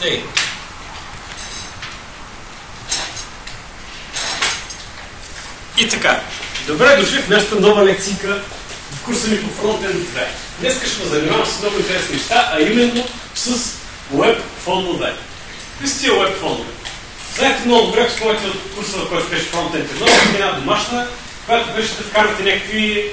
Тъй. И така. Добре дошли в нашата нова лекцийка в курса ми по Frontend 2. Днес ще ме занимавам с много интересни неща, а именно с Web фонове. Какви са тия Web фонове? Знаете много добре, спомняте от курса, в който беше Frontend 1, една домашна, която беше да вкарвате някакви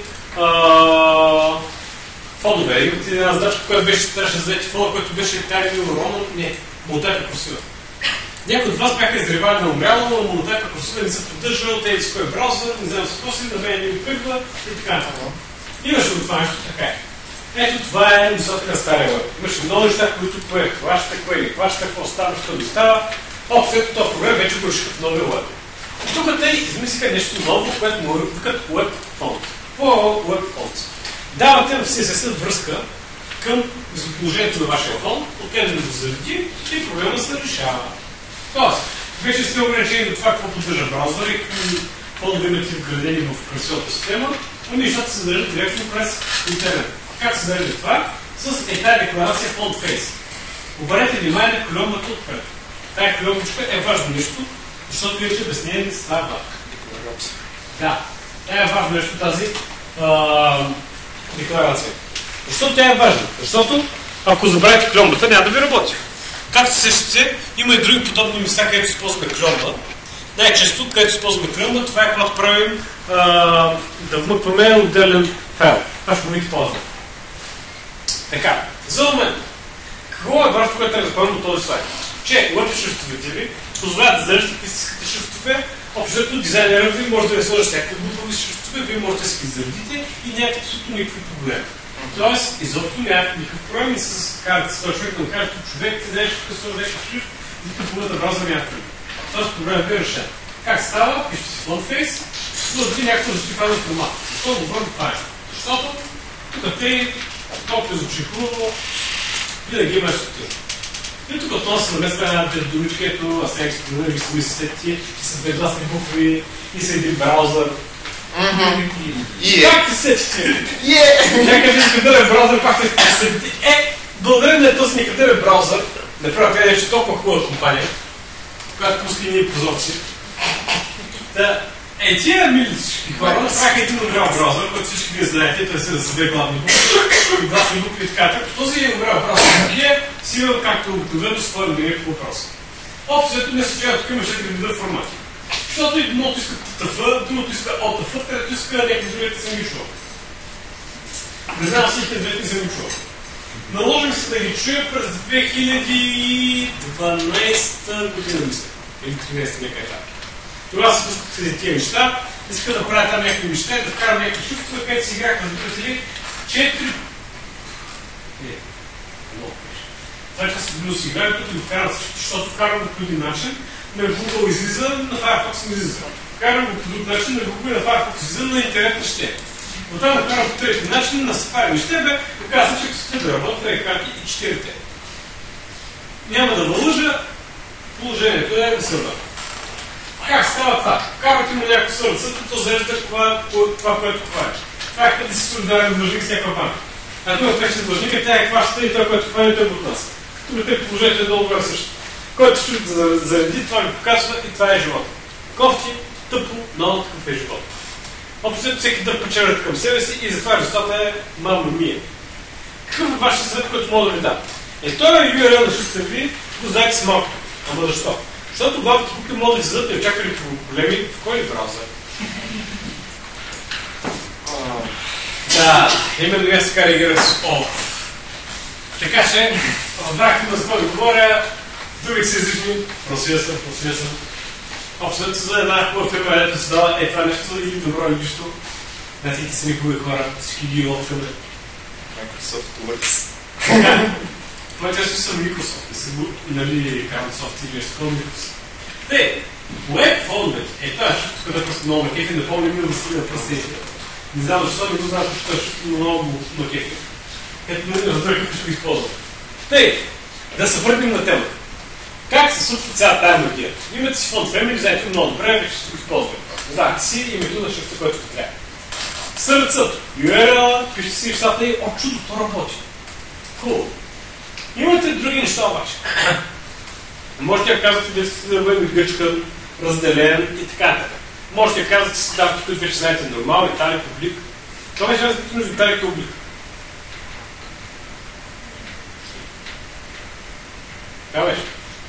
фонове. Имате една задачка, която беше трябваше да взете фона, който беше Tidy Roman, не, монотайпа курсива. Някои от вас бяха изревали на умряло, но монотайпа курсива не се поддържа, те с кой браузър, не знам с коси, на мен не ми първа и така нататък. Имаше го това нещо така е. Ето това е високата на стария web. Имаше много неща, които кое хваща, кое не хваща, какво става, що не става. Общо ето този проблем вече го решиха в новия web. Тук те измислиха нещо ново, което му викат Web Font. Какво е Web Font? Давате в CSS връзка към местоположението на вашия фон, откъде да го зареди и проблема се решава. Тоест, вече сте ограничени до това, какво поддържа браузър и какви фонове имате вградени в операционната система, но нещата се зареждат директно през интернет. Как се зарежда това? С тази декларация Font Face. Обърнете внимание на колонната отпред. Тая колоночка е важно нещо, защото вече обяснение не става. Да, тя е важно нещо тази декларация. Защо тя е важна? Защото ако забравите кльомбата, няма да ви работи. Както се сещате, има и други подобни места, където използваме кльомба. Най-често, където използваме кльомба, това е когато правим да вмъкваме отделен файл. Това ще бъдете ползваме. Така, за момент. Какво е важно, което е разпълнено от този слайд? Че web шрифтовете ви позволяват да зареждате истинските шрифтове. Общото дизайнерът ви може да ви сложи всякакви глупави шрифтове, вие можете да си ги заредите и нямате абсолютно никакви проблеми. Тоест, изобщо нямате никакъв проблем и с карта с този човек, да кажете, човек, ти знаеш какъв сложи нещо шрифт, и като бъде да браузър няма проблем. Този проблем е решен. Как става? Пишете си FontFace, сложите някакво защитаване формат. Защо го върна това е? Защото тук те толкова звучи хубаво, винаги има структура. И тук отново се намесва една думичка, ето аз сега експонирам, ви се мислите, и са две гласни букви, и са един браузър. Как се сетите? Някакъв некадърен браузър, как се сетите? Благодарение на този некадърен браузър, направо тя нещо толкова хубава компания, която пуска и ние прозорци. Тия милички хора направиха един умрял браузър, който всички вие знаете, той се да са две главни букви, гласни букви и така. Този умрял браузър вие си има, както обикновено, своя мнение по въпроса. Общо не се чува, тук има 4 вида формати. Защото едното иска TTF, другото иска OTF, трето иска някакви другите съм ги чувал. Не знам всичките двете не съм ги чувал. Наложим се да ги чуя през 2012 година, мисля. Или 13 нека е така. Тогава се пусках тези тия неща, исках да правя там някакви неща и да вкарам някакви шрифтове, където си играх, разбирате ли, 4... много пеше. Това че се бил си играю, като го вкарам всички, защото вкарам го по един начин, на Google излиза, на Firefox не излиза. Вкарам го по друг начин, на Google и на Firefox излиза, на интернет не ще. Но там го вкарам по трети начин, на Safari не ще бе, оказа, че като сте да работят, трябва карти и 4-те. Няма да вълъжа, положението е на сърва. Как става това? Вкарвате му някакво сървъцът, то зарежда това, което хвали. Това е като си солидарен длъжник с някаква банка. Ако има пречен длъжник, тя е хващата и това, което хвали, той го отнася. Като те положението е долу горе също. Който ще заради, това ви показва и това е живота. Кофти, тъпо, много такъв е живота. Общо всеки дърпа червата към себе си и затова резултата е мамо мия. Какъв е вашия съвет, който мога да ви дам? Той URL на шрифта ви го знаете с малко. Ама защо? Защото главните букви могат да излизат и очаквали проблеми в кой браузър. Да, именно я се каригира с OFF. Така че, разбрахте да какво ви говоря, другите се излишни, просия съм. Общо за една хубава фирма, където се дава това нещо или добро или нищо. Знаете, са ми хубави хора, всички ги лофваме. Microsoft Works. Това често са Microsoft, не са нали Microsoft или нещо такова Microsoft. Web фоновете, това е шрифт, тук да просто много макефи, не помня ми да стига пръстените. Не знам защо, не го знам, че това е шрифт много макефи. Ето не разбира какво ще го използвам. Да се върнем на темата. Как се случва цялата тая магия? Имате си фонд Family, знаете много добре, вече ще го използваме. Знаете си името на шрифта, който ви трябва. Сърцето, URL, пишете си нещата и чудо, то работи. Хубаво. Имате други неща обаче. Можете да казвате да сте да бъде гъчкан, разделен и така нататък. Можете да казвате ставки, които вече знаете нормал, италик, облик. Това беше разликата между италик и облик. Така беше?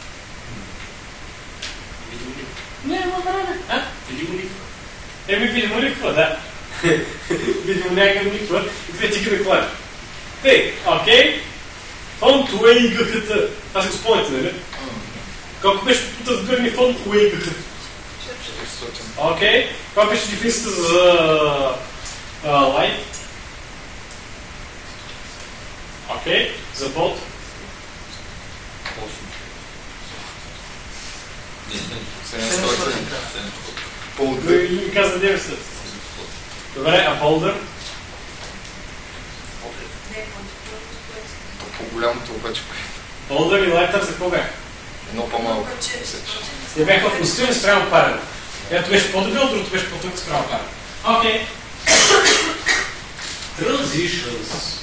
Видимо ли? Не, ама време. А? Видимо ли? Видимо ликва, да. Видимо някакъв ликва и две тика да клажа. Тъй, окей. Фонд уейгахата. Това си го спомняте, нали? Колко беше разбирани фонд уейгахата? 400. Окей. Това беше дефиницията за light. Окей. За болт. 700. Кой ми каза 900? Добре, а болдър? По-голямото обаче. Болдър и лайтър за какво бяха? Едно по-малко. Те бяха относително спрямо парен. Ето беше по-добро, другото беше по-тънко спрямо парен. Окей. Transitions.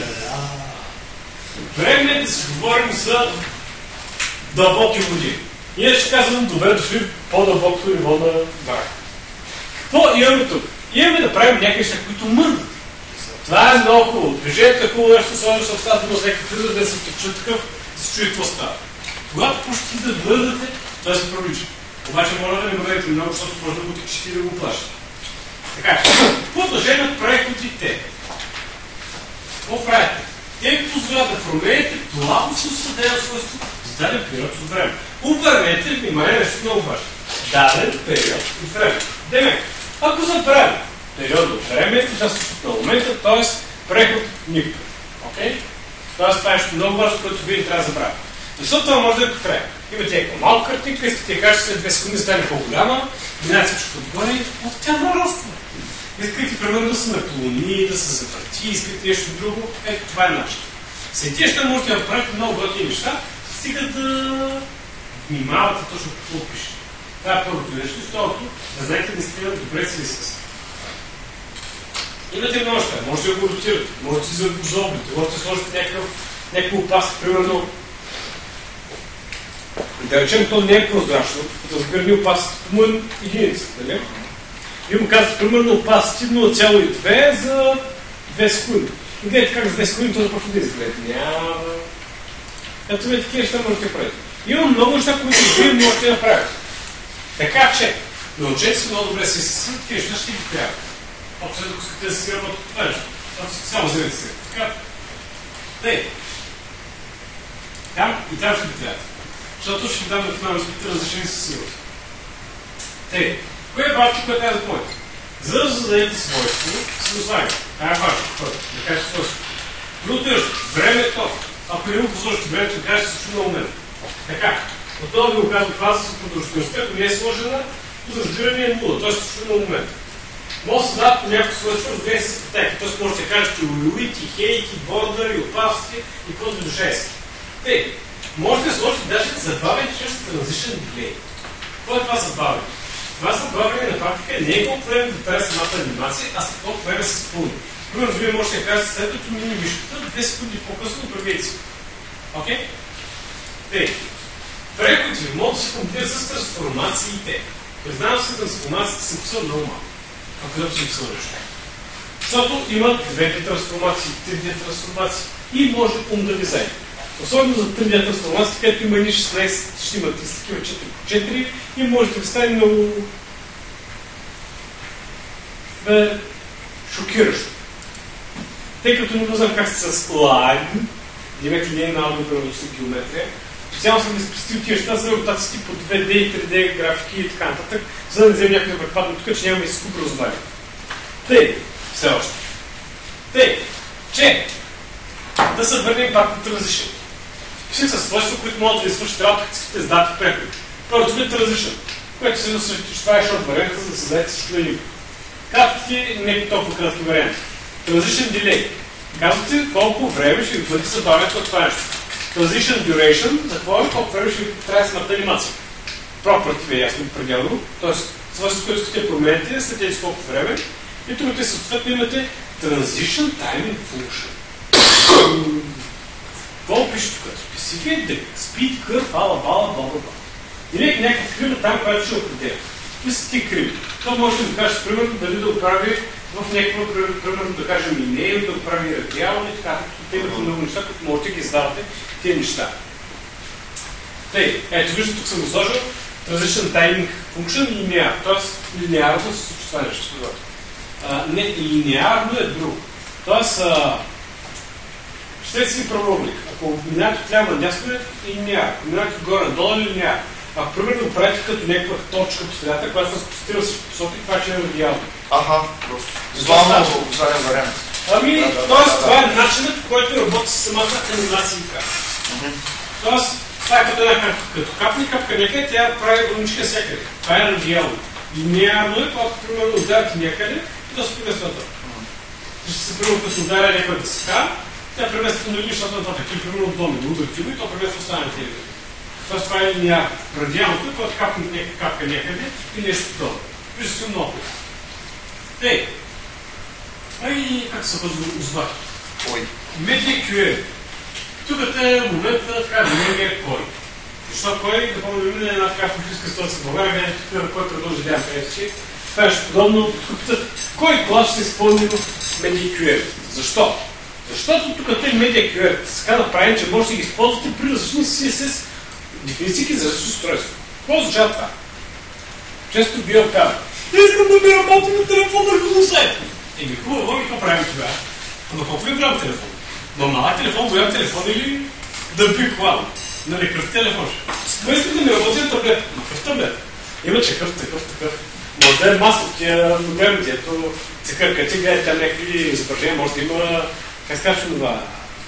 Време е да си говорим за дълбоки води. И ще казвам, добре дошли в по-дълбокото ниво на брак. Какво имаме тук? Имаме да правим някакви неща, които мърдат. Това е много хубаво. Движението е хубаво нещо, особено защото става да всеки влиза, да се тъча такъв, да се чуе какво става. Когато почти да мърдате, това се пролича. Обаче може да не мърдате много, защото може да го тъчите и да го плащате. Така че, по отношение на преходите. Какво правите? Те ви позволят да промените плавно си усъдено свойство за даден период от време. Обърнете внимание нещо много важно. Даден период от време. Демек, ако забравим период от време, това се случва на момента, т.е. преход никога. Окей? Тоест това е нещо много важно, което вие трябва да забравите. Защото това може да е потреба. Имате някаква малка картинка, искате да кажете след 2 секунди стане по-голяма, минате всичко отгоре и от тя нараства. Искате, примерно, да се наклони, да се завърти, искате нещо друго, ето това е начин. След тия ще можете да правите много готини неща, стига да внимавате точно какво пише. Това е първото нещо. И второто, да знаете наистина добре си лисъс. Имате много неща, можете да го ротирате, можете да го заоблите, можете да сложите някаква опаска, примерно. Да речем, то не е прозрачно, да разбирани опасите му е единица, нали? И му казвате, примерно, опасите 0,2 за 2 секунди. И гледате как за 2 секунди то започва да изгледа. Няма. Ето ви такива неща можете да правите. Има много неща, които вие можете да направите. Така че, научете се много добре си с такива неща, ще ги трябва. Общо, ако искате да си работят това нещо. Само вземете се. Така. Тъй. Там и там ще ги трябва. Защото ще ви дам да финално изпитате разрешение със сигурност. Тъй. Кое е важно, което трябва да помните? За да зададете свойство, се го слагаме. Това е важно. Първо, да кажете свойство. Другото е, времето. Ако не му посложите времето, да кажете се чува на момента. Така. Отново ви го казвам това с продължителността, ако не е сложена, разбиране е 0, т.е. се чува на момента. Може да се дадат по някакво свойство, разгледа се пътека. Т.е. можете да кажете уити, хейти, бордър и опасности и каквото душа иска. Тъй, можете да сложите даже забавен чрез transition delay. Какво е това забавен? Това забавяне на практика не е колко време да прави самата анимация, а колко време се изпълни. Примерно, вие можете да кажете след като мини мишката, 2 секунди по-късно добавете си. Окей? Тъй, преходите ви могат да се комбинират с трансформациите. Признавам се, трансформациите съм писал много малко. Ако да съм писал нещо. Защото имат 2D трансформации, 3D трансформации и може да дизайн. Особено за 3D трансформации, където има ни 16, ще имате с такива 4x4 и може да ви стане много шокиращо. Тъй като не знам как сте с лайн, имате линейна алгебра-логична геометрия, специално съм изпрестил тия неща за ротациите по 2D и 3D графики и така нататък, за да не взем някой да препадне тук, че нямаме и скуп размери. Тъй, все още. Тъй, че да се върнем пак на transition. Пишем са свойства, които могат да ви свършат работа, като искате с дати преходи. Първото е transition, което се насъщи, че това е шорт варианта, за да се дадете всичко да има. Казвате не е толкова кратки варианти. Transition delay. Казвате колко време ще ви бъде събавянето от това нещо. Transition duration, за колко време ще ви трябва самата анимация. Property ви е ясно пределно, т.е. свойството, което искате да промените, следете с колко време и другите съответно имате Transition timing function. Какво пише тук? specific, speed, curve, бала, бла, бла, бла. Или някаква крива там, която ще определя. Какви са ти криви? То може да кажеш, примерно, дали да оправи в някаква, примерно, да кажем, имейл, да оправи радиално и така. Те имат много неща, които можете да ги издавате тези неща. Тъй, ето вижте, тук съм го сложил различен тайминг функшен и линеар. Тоест, линеарно се случва това нещо. Не, линеарно е друго. Тоест, представете си правоъгълник. Ако минавате от ляво надясно е линеар. Ако минавате отгоре надолу е линеар. Ако примерно правите като някаква точка по средата, която се спустира всички посоки, това ще е радиално. Аха, в визуален вариант. Ами, т.е. това е начинът, по който работи с самата анимация и капка. Тоест, това е като една капка. Като капни капка някъде, тя прави граничка всякъде. Това е радиално. Линеарно е, когато примерно ударите някъде, да се премества това. Ще се примерно като ударя някой дъска, тя премества на нещата нататък. Или примерно домен, ударите го и то премества останалите елементи. Тоест това е линеарно. Радиалното е, когато капне капка някъде и нещо подобно. Виждате много. Тъй. Ай, как се озвати? Кой? Медиакюер. Тук е момента, така да не е кой. Защо кой? Да помня на една така политическа ситуация в България, където кой предложи Деян Пеевски. Това е подобно. Кой клас ще се изпълни в медиакюер? Защо? Защото тук е медиакюер. Така да правим, че можете да ги използвате при различни CSS дефиниции за различни устройства. Какво означава това? Често бива казва. Искам да ми работи на телефона на сайта. Еми хубаво, и какво правим това? Ама колко е голям телефон? Но малък телефон, голям телефон или да би клан? Нали, кръв телефон? Но искам да ми работи на таблет. Ма кръв таблет. Има че такъв. Може да е масло, тия големите, ето цикъркате, гледате там някакви изображения, може да има, как скажеш това?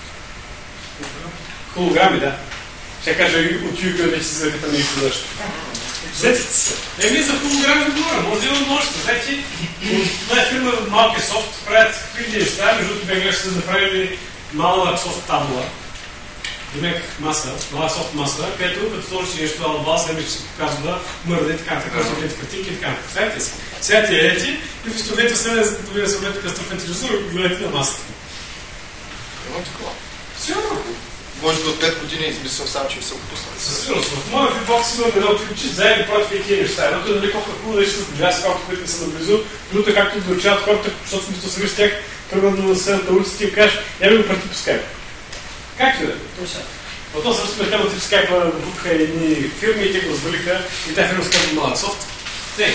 Холограми, да. Ще кажа от YouTube вече се зареката нещо нещо. Сетите се. Еми за холограми говоря, може да има множество. Знаете, това е фирма Microsoft, правят какви неща, между другото бе грешно да направили малък софт табула. Демек маса, Microsoft маса, където като сложиш нещо алба, след че се показва мърда и така, така се гледат картинки и така. Представете си. Сега ти ети и в инструмента да се гледат катастрофен телевизор и гледате на масата. Има такова. Сигурно. Може би от 5 години измислям сам, че се отпуснат. Със сигурност. В моя фитбокс имам едно ключи заедно против тези неща. Едното е дали колко хубаво да ще се сближава с хората, които не са наблизо. Другото е както да учават хората, защото сме се с тях, примерно на съседната улица ти кажеш, я ми го прати по скайп. Как и да? Потом се разпитаме темата, че скайпа букаха едни фирми и те го развалиха и тази фирма скайпа Microsoft. Тъй.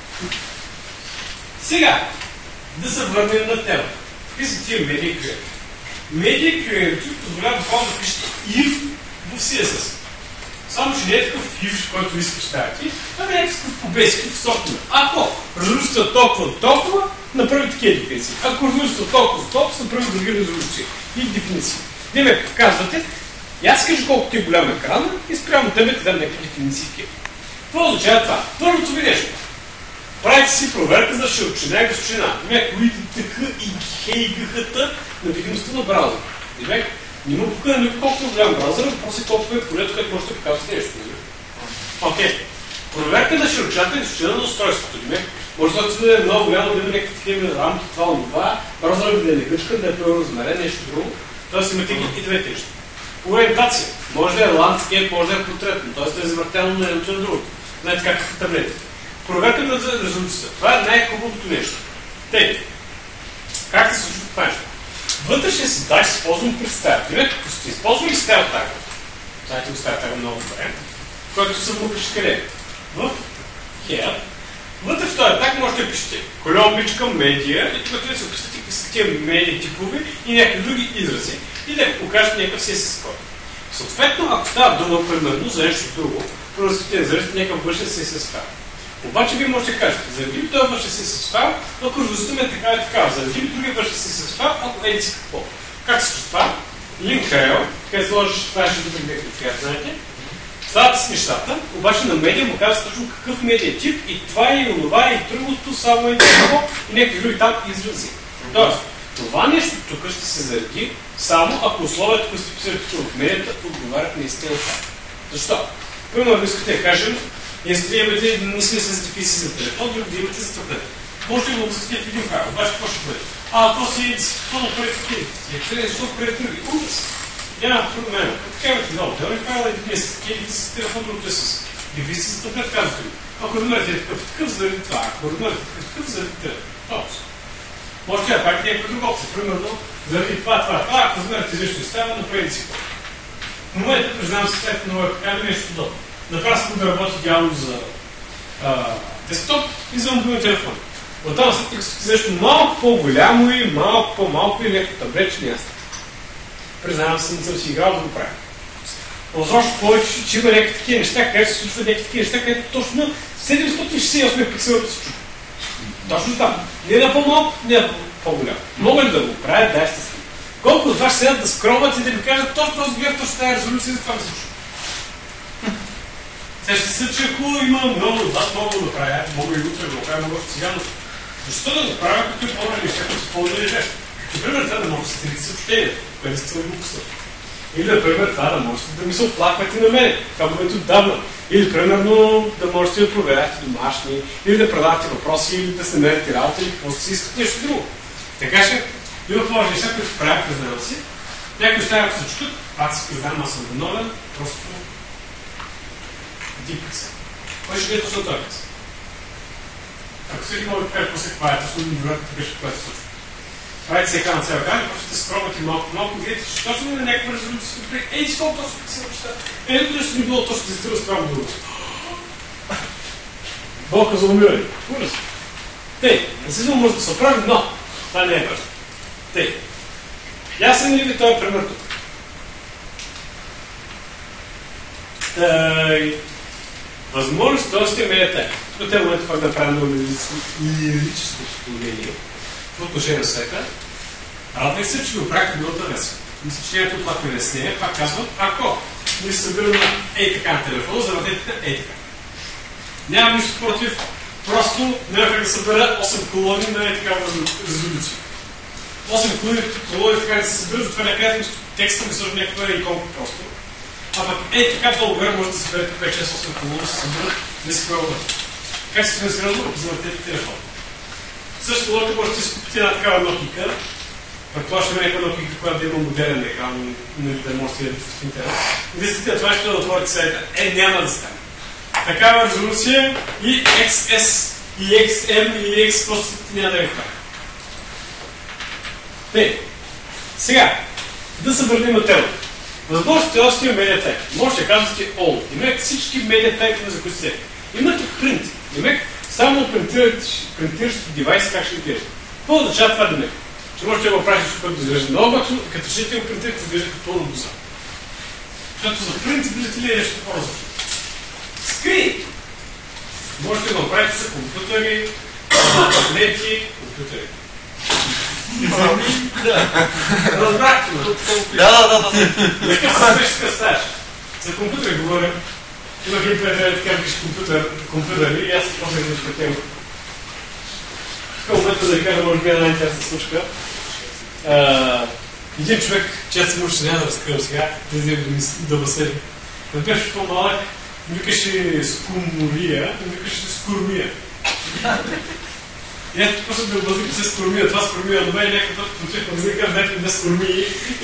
Сега, да се върнем на тема. Какви са тия медиакюери? Медиакюери позволява буквално да пишете if в CSS. Само, че не е такъв if, който ви се поставяте, а не е такъв по-бейски в софтуер. Ако резолюцията толкова, направи такива дефиниции. Ако резолюцията толкова, направи други резолюции и дефиниции. Вие казвате, и аз кажа колко ти е голям екран и спрямо тебе ти дам някакви дефиниции. Какво означава това? Първото ви нещо. Правите си проверка за широчина и височина. Кои тъка и хейгъхата на видимостта на браузъра. Демек, няма тук на никой колко е голям браузър, въпрос е колко е полето, което може да показвате нещо. Окей. Проверка на широчината и височина на устройството. Демек, може да бъде много голямо, да има някакви такива рамки, това, браузърът да е негъчкан, да е преразмерен, нещо друго. Тоест имате и двете неща. Ориентация. Може да е ландскейп, може да е портретно, т.е. да е завъртяно на едното на другото. Знаете как в таблетите. Проверка на резолюцията. Това е най-хубавото нещо. Тъй, как се случва това нещо? Вътрешния задача се използвам през стая. Ако сте използвали стайл тага, знаете го стайл тага много добре, който се вмукваше къде? В Head. Вътре в този таг можете да пишете колоничка, медиа и тук да се описате какви са тия медиа типови и някакви други изрази и да покажете някакъв CSS код. Съответно, ако става дума примерно за нещо друго, просто да зарежете някакъв външен CSS файл. Обаче вие можете да кажете, заради ли това външен CSS файл, ако резултатът е така и така, заради ли другия външен CSS файл, ако еди си какво. Как се случва това? Link rel, където сложиш това ще добре както знаете. Ставате с нещата, обаче на медиа му казва точно какъв медиа тип и това и онова и другото, само и това и някакви други там изрази. Тоест, това нещо тук ще се зареди само ако условията, които сте писали в медията, отговарят наистина това. Защо? Примерно, искате да кажем, если имате наистина с дефиси за телефон, друг да имате за таблет. Може да го възкатите в един файл, обаче какво ще бъде? То си какво да прави такива? Защо прави други? Ужас! Няма проблема. Така имате много отделни файла, един е с кейли с телефон, другото е с девиси с таблет, казвате ми. Ако намерите такъв заради това, ако намерите такъв заради това, точно. Може да пак някаква друга опция. Примерно, заради това, ако намерите излишно става, направите си това. В момента, признавам се, след нова покана нещо подобно. Направо съм да работи идеално за десктоп и за мобилен телефон. Оттам след като нещо малко по-голямо и малко по-малко и леко таблет, че няма. Признавам се, не съм си играл да го правя. Още повече, че има някакви такива неща, където се случват някакви такива неща, където точно 768 пиксела да се чува. Точно там. Не е на по-малко, не е на по-голямо. Мога ли да го правя? Да, естествено. Колко от вас седят да скромват и да ми кажат точно този глед, точно тази резолюция, за това да се случва. Сега ще се, че ако има много от вас, мога да го правя, мога и утре да го правя, мога още сега, но защо да го правя, като е по-добре неща, като са по-добре неща? Например, това да може да стрите съобщения, което сте глупостта. Или, например, това да можете да ми се оплаквате на мен. Това бъде отдавна. Или, примерно, да можете да проверяте домашни, или да предавате въпроси, или да се намерите работа, или какво си искате нещо друго. Така че, има повече неща, които правя признавам си. Някои неща, ако се чукат, аз си признавам, аз съм виновен, просто дипка се. Кой ще е точно този път? Ако всеки може да каже какво е точно невероятно беше, което се случва. Правите се екрана цяла гани, просто ще скромвате малко, гледате, че точно има някаква резолюция, ей, сколко точно се неща. Ето ще ми било точно да се разправя другото. Болка за умиране. Ужас. Тъй, насизъм може да се оправи, но това не е важно. Тъй. Ясен ли ви този пример тук? Тъй. Възможност да сте медиатек. Тук те момента пак да правим много лирическо положение в отношение на света. Радвай се, че го правих миналата веса. Мисля, че някакво пак ме весне, пак казвам, ако ние се събираме на така на телефона, завъртете на така. Нямам нищо против, просто няма как да събера 8 колони на такава резолюция. 8 колони така да се събира, затова накрая текста ми също някаква иконка просто. А пък така дълго време може да съберете 5-6-8 колони, да се съберат, не си кое обърте. Как се сме сериозно, завъртете телефон. Също логика може да си купите една такава нотика. Предполагам, ще има някаква нотика, която да има моделен екран, да можете да видите в интернет. Действително, това ще да отворите сайта. Няма да стане. Такава резолюция и XS, и XM, и X, просто няма да ви прави. Тъй, сега, да се върнем на темата. Възможно сте още медиатек. Може да казвате all. Имате всички медиатеки, за които сте. Имате принт. Демек, само принтиращите девайси как ще изглежда. Какво означава това демек? Че можете да го правиш, защото да изглежда много, като ще го принтирате, изглежда като пълно боза. Защото за принт, видите ли, е нещо по-различно. Скрин! Можете да го правите за компютъри, таблети, компютъри. Разбрахте ме. Да. Нека се беше представяш. За компютъри говоря. Имах един приятел, така виж компютъри и аз после нещо такива. В момента да ви кажа, може би една интересна случка. Един човек, често му ще няма да разкривам сега, да възседи. Да беше по-малък, викаше скумория, викаше скурмия. И ето просто да възникне се скурмия. Това скурмия на мен някакъв път получих възникна, знаете ли, да скурмии.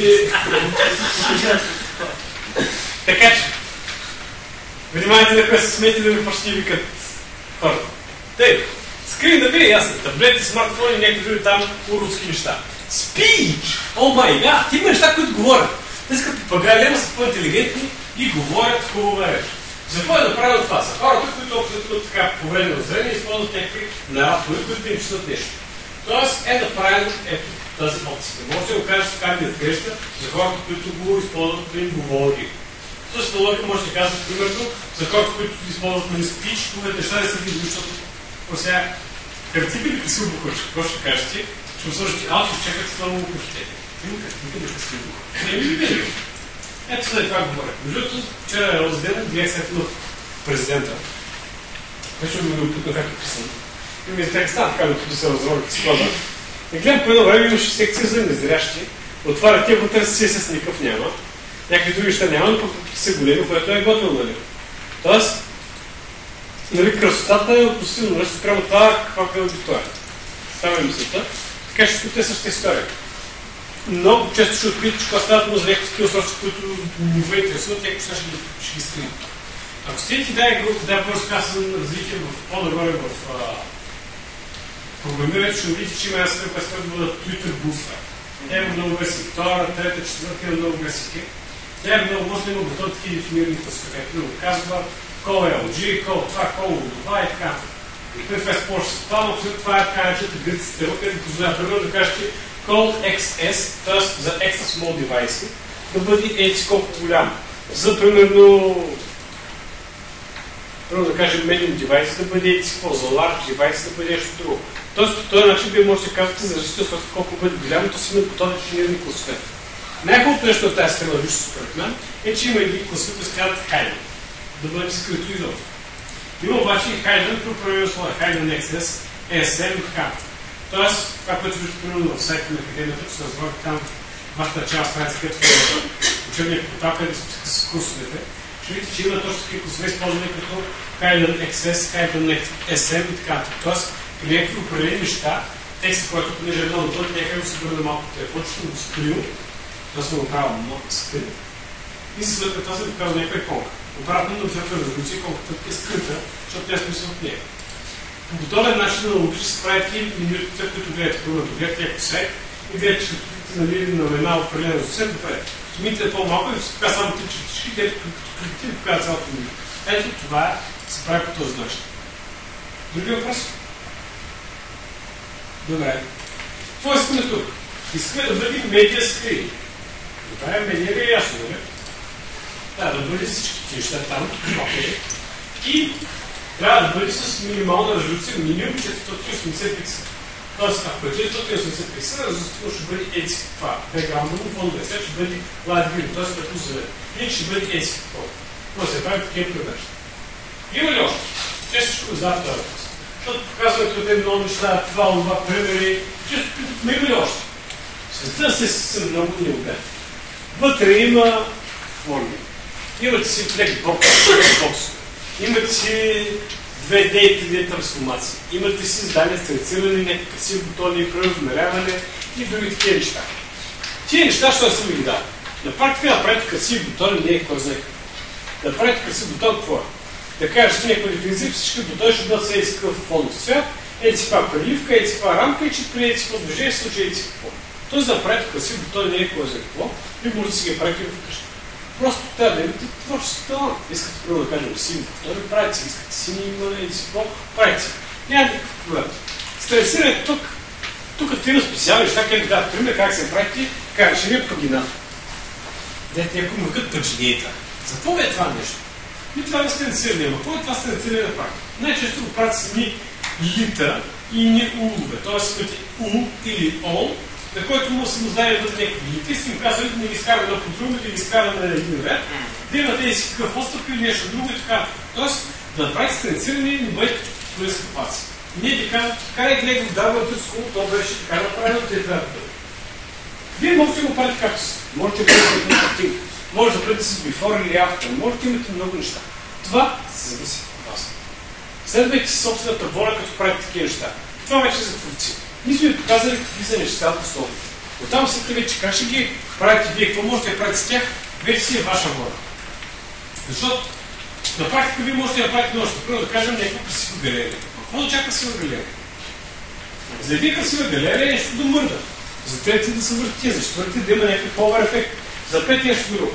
Така че, внимавайте на кое се смеете да ми почти викат хората. Тъй, скрин да ви е ясно. Таблети, смартфони, някакви други там уродски неща. Speech! О май гад! Има неща, които говорят. Те са като папагаи, ама са по-интелигентни и говорят хубава реч. За какво е направено това? Са хората, които общо така по време на зрение използват някакви наратори, които им четат нещо. Тоест е направено ето тази опция. Може да го кажеш как да изглежда за хората, които го използват да им говори. Същата логика може да казва, примерно, за хората, които използват на спич, това неща да се види, защото сега картинка да си обухваш. Какво ще кажеш ти? Ще му сложите алфи, чакате това много прочетете. Има картинка да си обухваш. Не ми види. Ето за това говоря. Между другото, вчера е розден дирекцията на президента. Нещо ми го путна как е писан. И ми така стана така да путна се разровите с кода. И гледам по едно време имаше секция за незрящи. Отваря тия вътре CSS никакъв няма. Някакви други неща няма, но пък са големи, което е готово, нали? Тоест, нали, красотата е относително нещо спрямо това, каква е аудитория. Става мисълта. Така ще спите същата история. много често ще откриете, че когато стават за някакви такива устройства, които ни ви интересуват, някакви ще ги скрият. Ако сте ти дай по-разказан развитие по-нагоре в програмирането, ще видите, че има една стъпка, която бъде Twitter Booster. Тя има много версии. Втора, трета, четвърта има много версии. Тя е много може да има готови такива дефинирани класове, както казва call LG, call това, call това и така. И преди това спорът ще спадна, това е така начата гръците, където позволява примерно да кажете call XS, т.е. за extra small device, да бъде еди колко голям. За примерно да кажем medium device да бъде еди какво, за large device да бъде нещо друго. Тоест по този начин вие можете да казвате за различните колко бъде голямо, то си има готови дефинирани класове. Най-хубавото нещо от тази стрела, вижте според мен, е, че има един класове, които се казват Hidden. Да бъде скрито изобщо. Има обаче и Hidden при определени условия. Hidden XS, ESM и така. Тоест, това, което виждате примерно в сайта на академията, че се разводите там в вашата начална страница, където е учебния портал, където са курсовете, ще видите, че има точно такива класове, използвани като Hidden XS, Hidden SM и така. Тоест, при някакви определени неща, текста, който понеже е много дълъг, някак се върне малко телефон, ще го скрил, да съм го правил много скрит. И след това се показва някаква иконка. Обратно на всяка резолюция, колкото е скрита, защото тя смисъл от нея. По подобен начин да научиш се правите менюта, които гледате. Първо, гледате някакъв сайт и гледате, че кликате на една определена резолюция, добре. Мините е по-малко и се показва само 3 чертички, където кликате показва цялото меню. Ето това се прави по този начин. Други въпрос? Добре. Какво искаме тук? Искаме да бъде медиа скрин. Това е медиа ясно, нали? Да бъде всички неща там. И трябва да бъде с минимална резолюция, минимум 480 пиксела. Тоест, ако е 480 пиксела, резолюцията ще бъде еди това. Бекграундът му фондове. Сега ще бъде light green, т.е. като за и ще бъде еди какво. Но се прави такива превръща. Има ли още? Те ще го задават това въпрос. Защото показват къде много неща, това, примери. Често питат, има ли още? Света се много необед. Вътре има форми. Имате си флекбокс, имате си 2D и 3D трансформации, имате си здания с трициране, някакви си бутони, преразмеряване и други такива неща. Тия неща, що съм ви ги дал. На практика направите красиви бутони не е кой знае какво. Да направите красив бутон, какво е? Да кажете някой дефинизив, всички бутони ще бъдат с еди си какъв фонов цвят, еди си каква преливка, еди си каква рамка и че при еди си какво движение се случи еди си какво. Тоест да направите красив бутони не е кой знае какво, и може да си ги правите вкъщи. Просто трябва да имате творчески талант. Искате първо да кажем сини бутони, правите си, искате сини има еди си какво, правите си. Няма никакъв проблем. Стресирайте тук има специални неща, където дадат пример как се правите, как ще ви е пагина. Дайте някой му викат пъджинейта. За какво е това нещо? И това е стенциране. Ама какво е това стенциране на практика? Най-често го правят с ни лита и ни улове. Тоест, като у или ол, на който му се моздаде вътре някакви лита и си им казвали да не ги изкараме едно по друго, да ги изкараме на един ред, да имате и си какъв отстъп или нещо друго и така. Тоест, да направите стенциране и не бъдете като полезни паци. Ние така, карайте него в дарба търско, то беше така направено, те трябва да бъде. Вие можете да го правите както си. Можете да бъдете на картинка. Може да бъдете с before или after. Можете да имате много неща. Това се зависи от вас. Следвайте си собствената воля, като правите такива неща. Това вече е за творци. Ние сме ви показали какви са нещата основни. Оттам след вече как ще ги правите вие, какво можете да правите с тях, вече си е ваша воля. Защото на практика вие можете да направите нещо. Първо да кажем някаква красива галерия. Какво да чака красива галерия? За един красива галерия е нещо да мърда. За трети да се върти, за четвърти да има някакъв повър ефект. За пети нещо друго.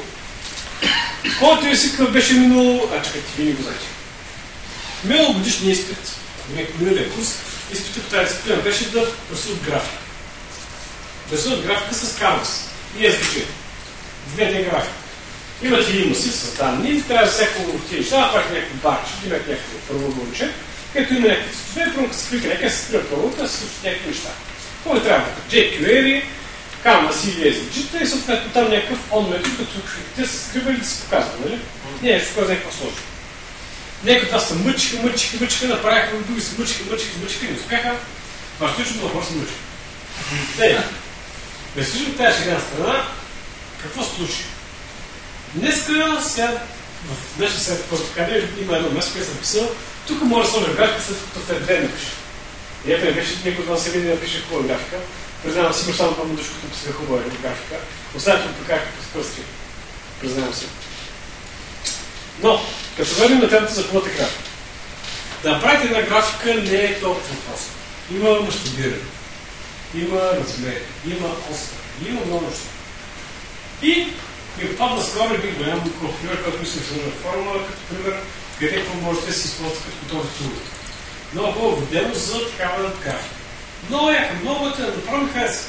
Който ви си какъв беше минало... чакайте, ви не го знаете. Миналогодишния изпит, миналия курс, изпитът по тази дисциплина беше да рисуват графика. Да рисуват графика с канвас. И е звучи. 2D графика. Имате един масив с данни, трябва да всяко от тези неща, да правите някакво барче, да имате някакво правоъгълниче, където има някакви цветове, първо като се клика някакъв се спира правото, да се случат някакви неща. Какво трябва? jQuery, Canvas или SVG, и съответно там някакъв он метод, като те се скрива или да се показва, нали? Не, нещо, което е някаква сложно. Някои това се мъчиха, направиха, други се мъчиха и не успяха. Важно въпрос се мъчиха. Да слушам тази шега на страна, какво се случи? Днеска сега, в днешния сайт, който къде има едно място, което съм писал, тук може да сложа графика, след като те две напише. И ето не беше, някой от вас се види да напише хубава графика. Признавам си, само помня душкото си хубава графика. Останалите покаха с пръсти. Признавам се. Но, като върнем на темата за хубавата графика. Да направите една графика не е толкова просто. Има мащабиране, има размери, има остър, има много неща. И ми падна скоро един голям пример, който мисля в формула, като пример, където можете да си използвате като готови тури. Много хубаво демо за такава графика. Много яка, много е, направо ми хареса.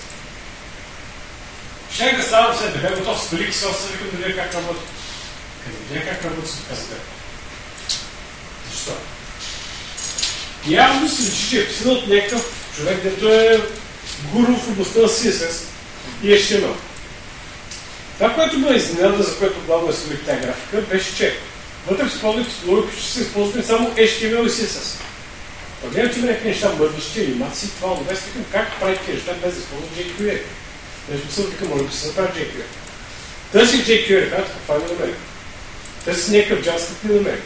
Ще да ставам след да бе готов с велики соса, викам да видя как работи. Къде видя как работи с така сега. Защо? Явно се личи, че е писано от някакъв човек, дето е гуру в областта на CSS и HTML. Това, което ме изненада, за което главно свалих тази графика, беше, че вътре в използването логика ще се използват само HTML и CSS. Гледам, че има някакви неща, бъдващи анимации, това удовести към как прави тези неща без да използват jQuery. Нещо мисля, вика, може да се направи jQuery. Търсих jQuery, това не намерих. Търсих някакъв JavaScript не намерих.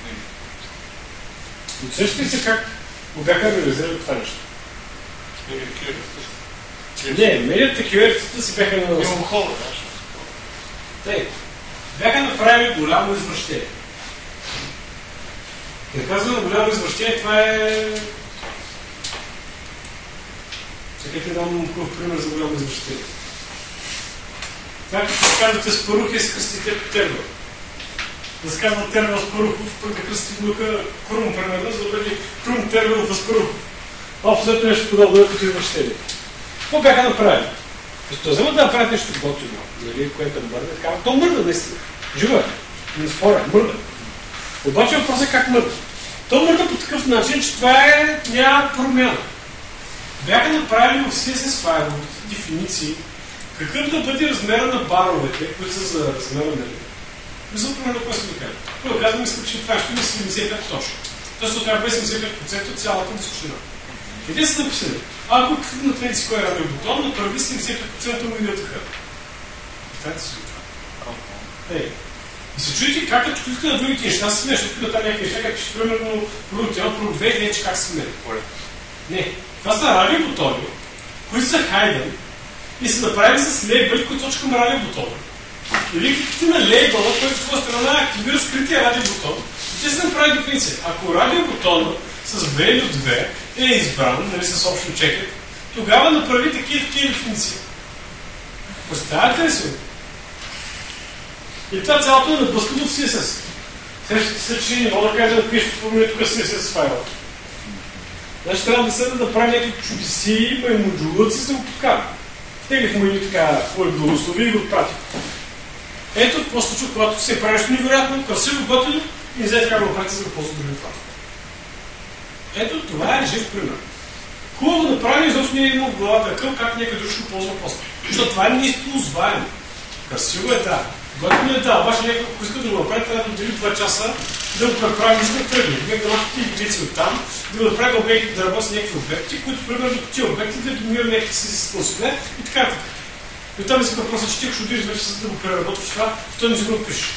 Но същите се как го бяха реализирали това нещо. Не, медията QR-цата си бяха на Имам хода, Те, бяха направили голямо извращение. Не казвам голямо извращение, това е... Чакайте да дам хубав пример за голямо извращение. Това като се казвате с парух и с кръстите терва. Да се казва терва с парухов, пък да кръсти внука Крум, примерно, за да бъде Крум терва с парухов. Абсолютно нещо подобно като извращение. Какво бяха направили? Като вземат да направят нещо готино, нали, което да мърда, така, то мърда наистина. Жива, не споря, мърда. Обаче въпросът е как мърда. То мърда по такъв начин, че това няма промяна. Бяха направили в CSS файловете дефиниции, какъв да бъде размера на баровете, които са за размера на линия. Мисля, примерно, какво искам да кажа. Първо казвам, искам, че това ще има 75 точки. Тоест, това е 75% от цялата височина. И те са написали, ако кликнете си кой радио бутон, направи 75% от видеото хър. Представете си това. И се чуете как като искате на другите неща се смеят, защото там някакви неща, как ще примерно продукт 2 не че как се смеят. Не, това са радиобутони, които са хайден и са направени с лейбъл, които сочи към радиобутона. И вие кликате на лейбъла, който в своя страна активира скрития радиобутон. И те са направили дефиниция. Ако радиобутона с value 2 е избран, нали, с общен чекет, тогава направи такива дефиниции. Представяте ли си? И това цялото е наблъскано в CSS. Сещате се, че не мога да кажа да пише по тук CSS файла. Значи трябва да се да прави някакви чудеси, маймуджулъци, за да го подкарам. Теглих му и така хубави благослови и го отпратих. Ето какво случва, когато се правиш невероятно, красиво, готино и не знаете как го правите, за да го ползват други това. Ето това е жив пример. Хубаво да прави, изобщо не е имал в главата къл, как някой друг ще го ползва после. Защото това е неизползваемо. Красиво е да. Готино е да, обаче някой, ако иска да го направи, трябва да отдели 2 часа да го преправи за да тръгне. Вие да махате игрици от там, да го направи обекти, да работи с някакви обекти, които примерно тия обекти да доминира някакви си способе и така така. И оттам си въпросът, че ти ще отидеш вече за да го преработиш това, що не си го пишеш.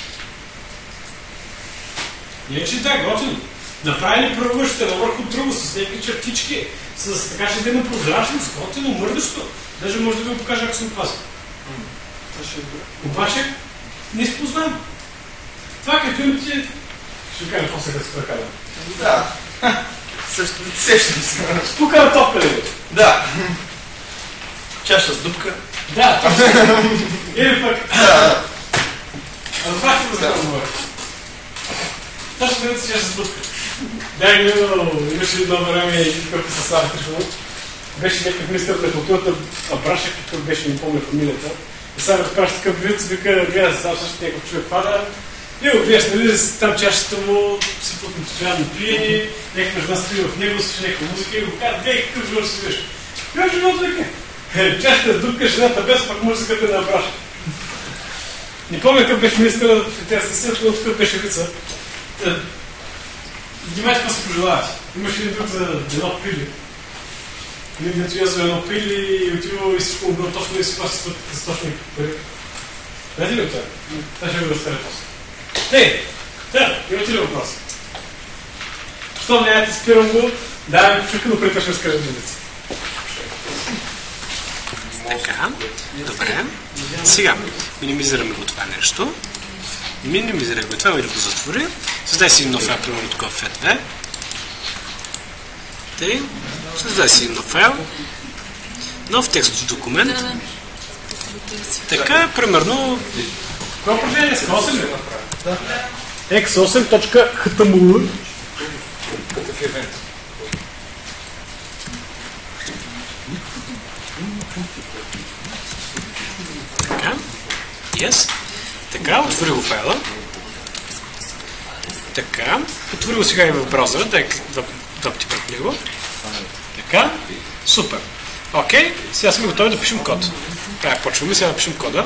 Не е, че да, готино. Направили превършите на върху друго, с някакви чертички, с така ще да има прозрачност, готино, мърдащо. Даже може да ви го покажа, ако съм пазил. Обаче, не използвам. Това като имате... Ще ви кажа после да се прекарам. Да. Сещам се. Спукана топка ли? Да. Чаша с дупка. Да, точно. Или пък... Да. Разбрахте да знам говоря. Точно не си чаша с дупка. Да, имаше едно време и какъв със Сава Трифонов. Беше някакъв министър на културата, Абрашев, какъв беше, не помня фамилията. И сега разпраща такъв вид, вика, гледа се сам също някакъв човек пада. И го гледаш, нали, там чашата му, сипват му постоянно пиени, някакъв между нас стои в него, слуша някаква музика и го казва, гледай какъв живот си виж. Какъв живот века? Чашата дупка, жената без, пак музиката на Абрашев. Не помня какъв беше министър в интересна си, но такъв беше лица. Внимайте какво се пожелавате. Имаш един друг за едно пили. Един ентузиазъм едно пили и отива и всичко било точно и си плаща с точни пари. Знаете ли от това? Това ще ви разкажа после. Имате ли въпрос? Що не спирам го, давай ми почука, но преди това ще разкажа другите. Така, добре. Сега, минимизираме го това нещо. Минимизирай го това и да го затвори. Създай си нов файл, примерно такова в F2. Тъй, създай си нов файл. Нов текстов документ. Така, примерно... Какво упражнение с 8 ли? x8.html. Какъв евент? Така. Yes. Така, отвори го файла. Така. Отвори го сега и в браузъра, да ти пред него. Така. Супер. Окей, сега сме готови да пишем код. Така, почваме сега да пишем кода.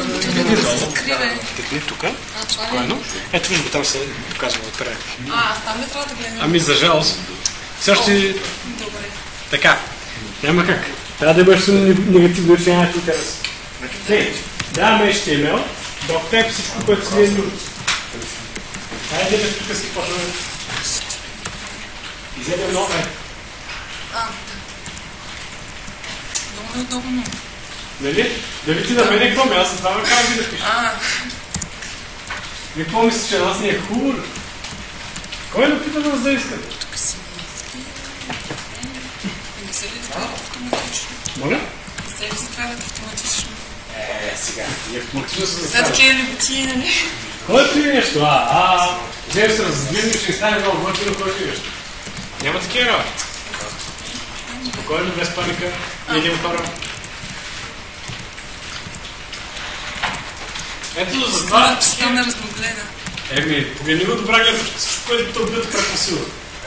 Тъкни тук. Спокойно. Ето виж го, там се показва отпред. Там не трябва да гледам. Ами за жалост. Сега ще... Добре. Така. Няма как. Трябва да имаш негативно решение тук. Даваме HTML. Докъде всичко, което си е нужно. Хайде без приказки почваме. Изедем нов е. Много неудобно. Нали? Дали ти да мене какво ме? Аз за това ме карам да пиша. Вие какво мислиш, че нас ни е хубаво? Кой напита да нас да иска? Тук си не се ли затварят автоматично? Моля? Не се ли затварят автоматично? Сега. И автоматично се За заставя. такива любити, нали? Кой ти нещо? Взем се раздвижим, ще стане много готино, кой ти нещо. Няма такива работи. Спокойно, без паника. Едем хора. Ето за това... Че стана разногледа. Погледни го добра гледа, всичко, което те убият прекусило.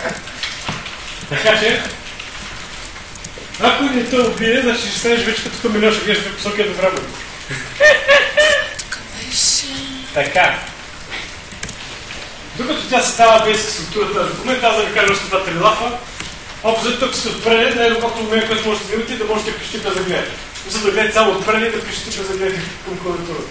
Така че... Ако не те убие, значи ще станеш вече като камилион, ще гледаш в посоки добра бъде. Така. Докато тя се става без структурата на документа, аз да ви кажа още два трилафа. Общо тук се отпреде, най-доброто умение, което можете да имате, да можете да пишете без да гледате. За да гледате само отпреде и да пишете без да гледате към клавиатурата.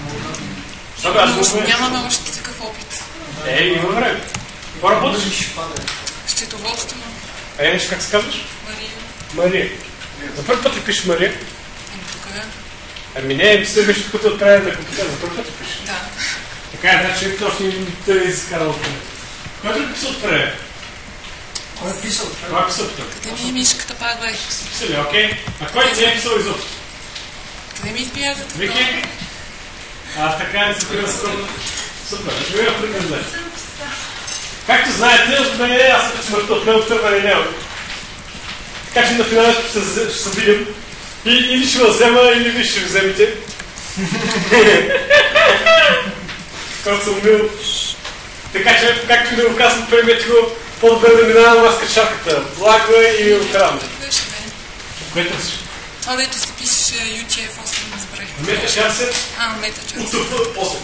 Нямаме още такъв опит. Има време. Какво работиш? Счетоводство. Иначе как се казваш? Мария. Мария. За първи път ли пишеш Мария? Тук е. Не, мисля, беше тук отправя на компютър, за първи път ли пишеш? Да. Така е, значи точно те е изкарал отправя. Кой е писал отправя? Кой е писал? Кой е писал отправя? Къде ми е мишката, пак бе? Писали, окей. А кой не е писал изобщо? Къде ми избягат? Вики? Така не се приема скорно. Супер, живея в пример зле. Както знаете, от мен аз съм смъртта, от мен отърване няма. Така че на финала ще се видим. Или ще ме взема, или ви ще вземете. Колко съм мил. Така че, както ми го казвам, приемете го, по-добре да минавам аз качарката. Блага и отрам. Беше, бе. Кое търсиш? Това дето се пишеше UTF-8, не разбрах. Метачар се? Метачар. После.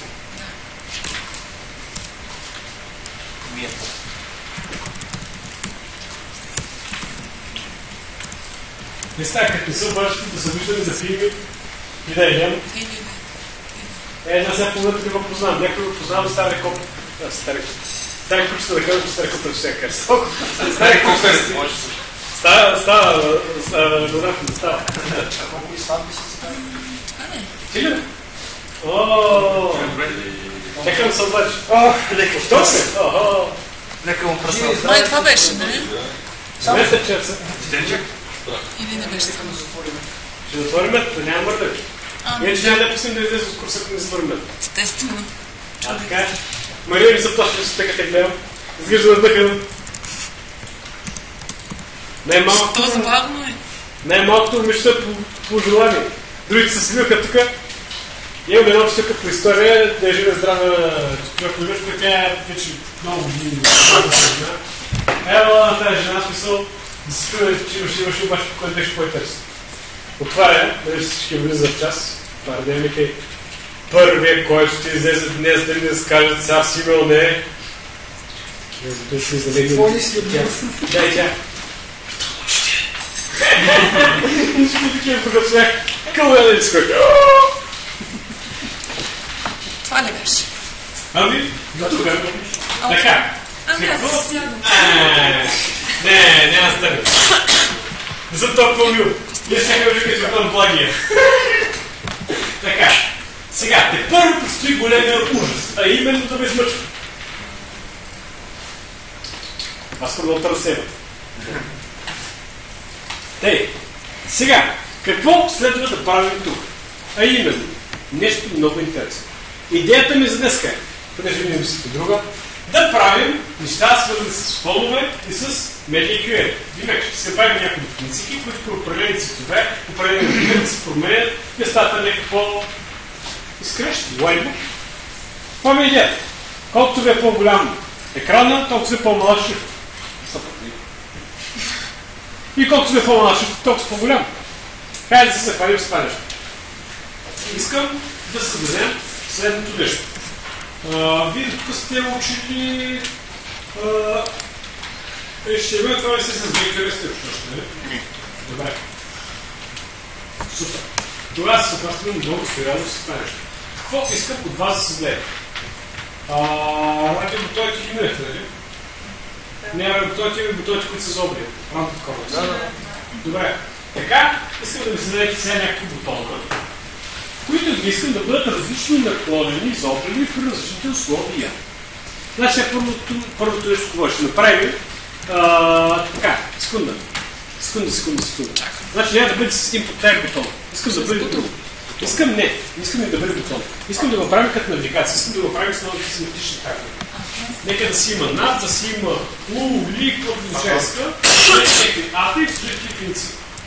Не става, като не са обаче да са виждали за филми и да идем. Една сега половината не го познавам. Някой го познавам, стари коп. Стари кучета да кажа, че стари коп ще кажа. Стари коп е. Става, донахме да става. Колко и сватби си сега? Това не. Ти ли? Ооо! Чакам се обаче. Леко. Що се? Нека му пръсна. Май това беше, нали? Метачар се. Или не беше само? Ще затворим метата, няма мърдък. Иначе няма да пуснем да излезе с курса, ако не затворим метата. Естествено. Така. Мария ми се плаща, че така те гледам. Изглежда надъхано. То забавно е. Най-малкото мечта по желание. Другите се свиваха тук. Имам една общика по история, да е жива здрава човек Ливършка, тя е вече много години. Ела на тази жена смисъл да се свива, че имаше обаче по който беше по-търси. Отваря, дали всички влиза в час. Пардемик е първият, който ще излезе днес, дали да скажат сега си имал не е. Какво ли си от тях? Да, и тя. И ще такива тук смях. Кълвена ли скока? Това ли беше? Ами, тук. Така. Аз се сядам. Не, няма стане. Не съм толкова мил. Вие сега ме викате към благия. Така. Сега, те първо предстои големия ужас, а именно да ме измъчва. Аз съм да отърсевам. Тей, сега, какво следва да правим тук? А именно, нещо много интересно. Идеята ми за днес е, понеже ми мислите друга, да правим неща, свързани с фонове и с медиа и QL. Димек, ще се правим някои дефиниции, които по определени цветове, определени видове се променят, местата някакво по-изкрещи, лайно. Това е идеята. Колкото ви е по-голям екрана, толкова ви е по-малък шрифт. И колкото ви е по-малък шрифт, толкова по-голям. Хайде да се захвалим с това нещо. Искам да създадем следното нещо. Вие тук сте учили ще има това не се с вектория сте учили, нали? Добре. Супер. Това се съпрастваме много сериозно с това нещо. Какво искам от вас да се гледа? Радиобутоите ги минахте, нали? Не, радиобутоите, бутоите, които са за обрия. Рамко такова. Добре. Така, искам да ми зададете сега някакви бутона, които ги искам да бъдат различно наклонени, изобрени при различните условия. Значи, първото нещо, какво ще направим, така, секунда. Значи, няма да бъде с един подтайр бутон. Искам да бъде друго. Не искам да бъде бутон. Искам да го правим като навигация, искам да го правим с новите семантични карти. Нека да си има над, да си има лу, ли, каквото женска, всеки ата и всички функции.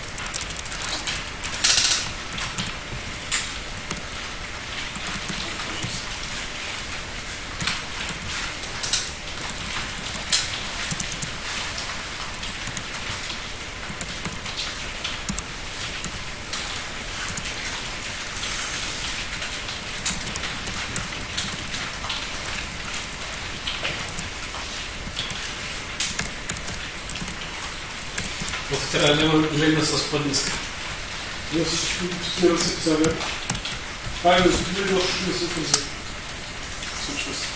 Трябва да легна с пъдниска. Я всичко смира се писавя. Айде да се пиде, още ще не се пизе. Случва се.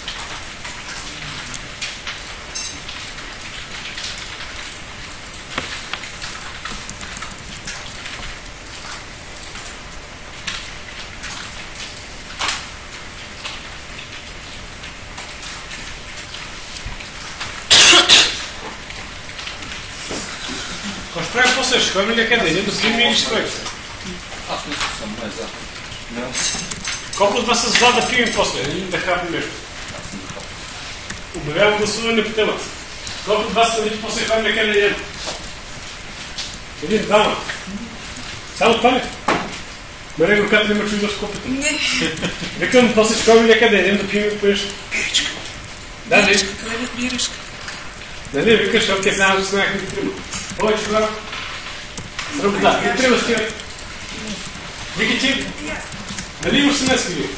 Какво ще правим после? Ще ходим ли къде? Един да снимем или ще правим? Аз не съм, не за. Колко от вас са за да пием после? Един да хапим нещо. Обявявам гласуване по темата. Колко от вас са да после ходим ли къде един? Един, двама. Само това ли? Мария го казва, има чуй в копите. Не. Викам, после ще ходим ли къде един да пием по нещо? Биричка. Да, не. Къде е биричка? Нали, викаш, защото те няма да знаехме да трима. Повече брат. Сработа. Не трябва да стига. Вики ти. Нали имаш 18 години?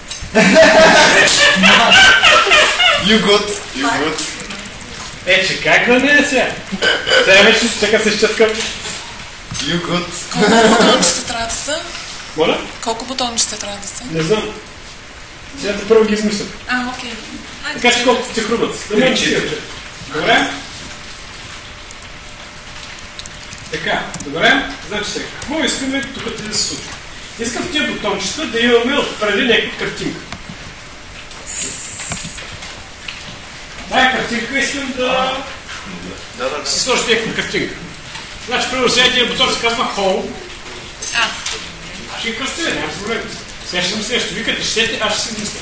You good. Че как да не е сега? Сега вече чека се щеткам. You good. Колко бутончета трябва да са? Моля? Колко бутончета трябва да са? Не знам. Сега да първо ги измислям. Окей. Така че колко те хрумат. Да ме стига. Добре? Така, добре. Значи сега, какво искаме тук да се случи? Искам в тия бутончета да имаме отпреди някаква картинка. Тая картинка искам да си сложи някаква картинка. Значи, примерно сега тия бутон се казва Home. Ще ги кръстя, няма проблем. Сега ще мисля, ще викате, щете, аз ще си мисля.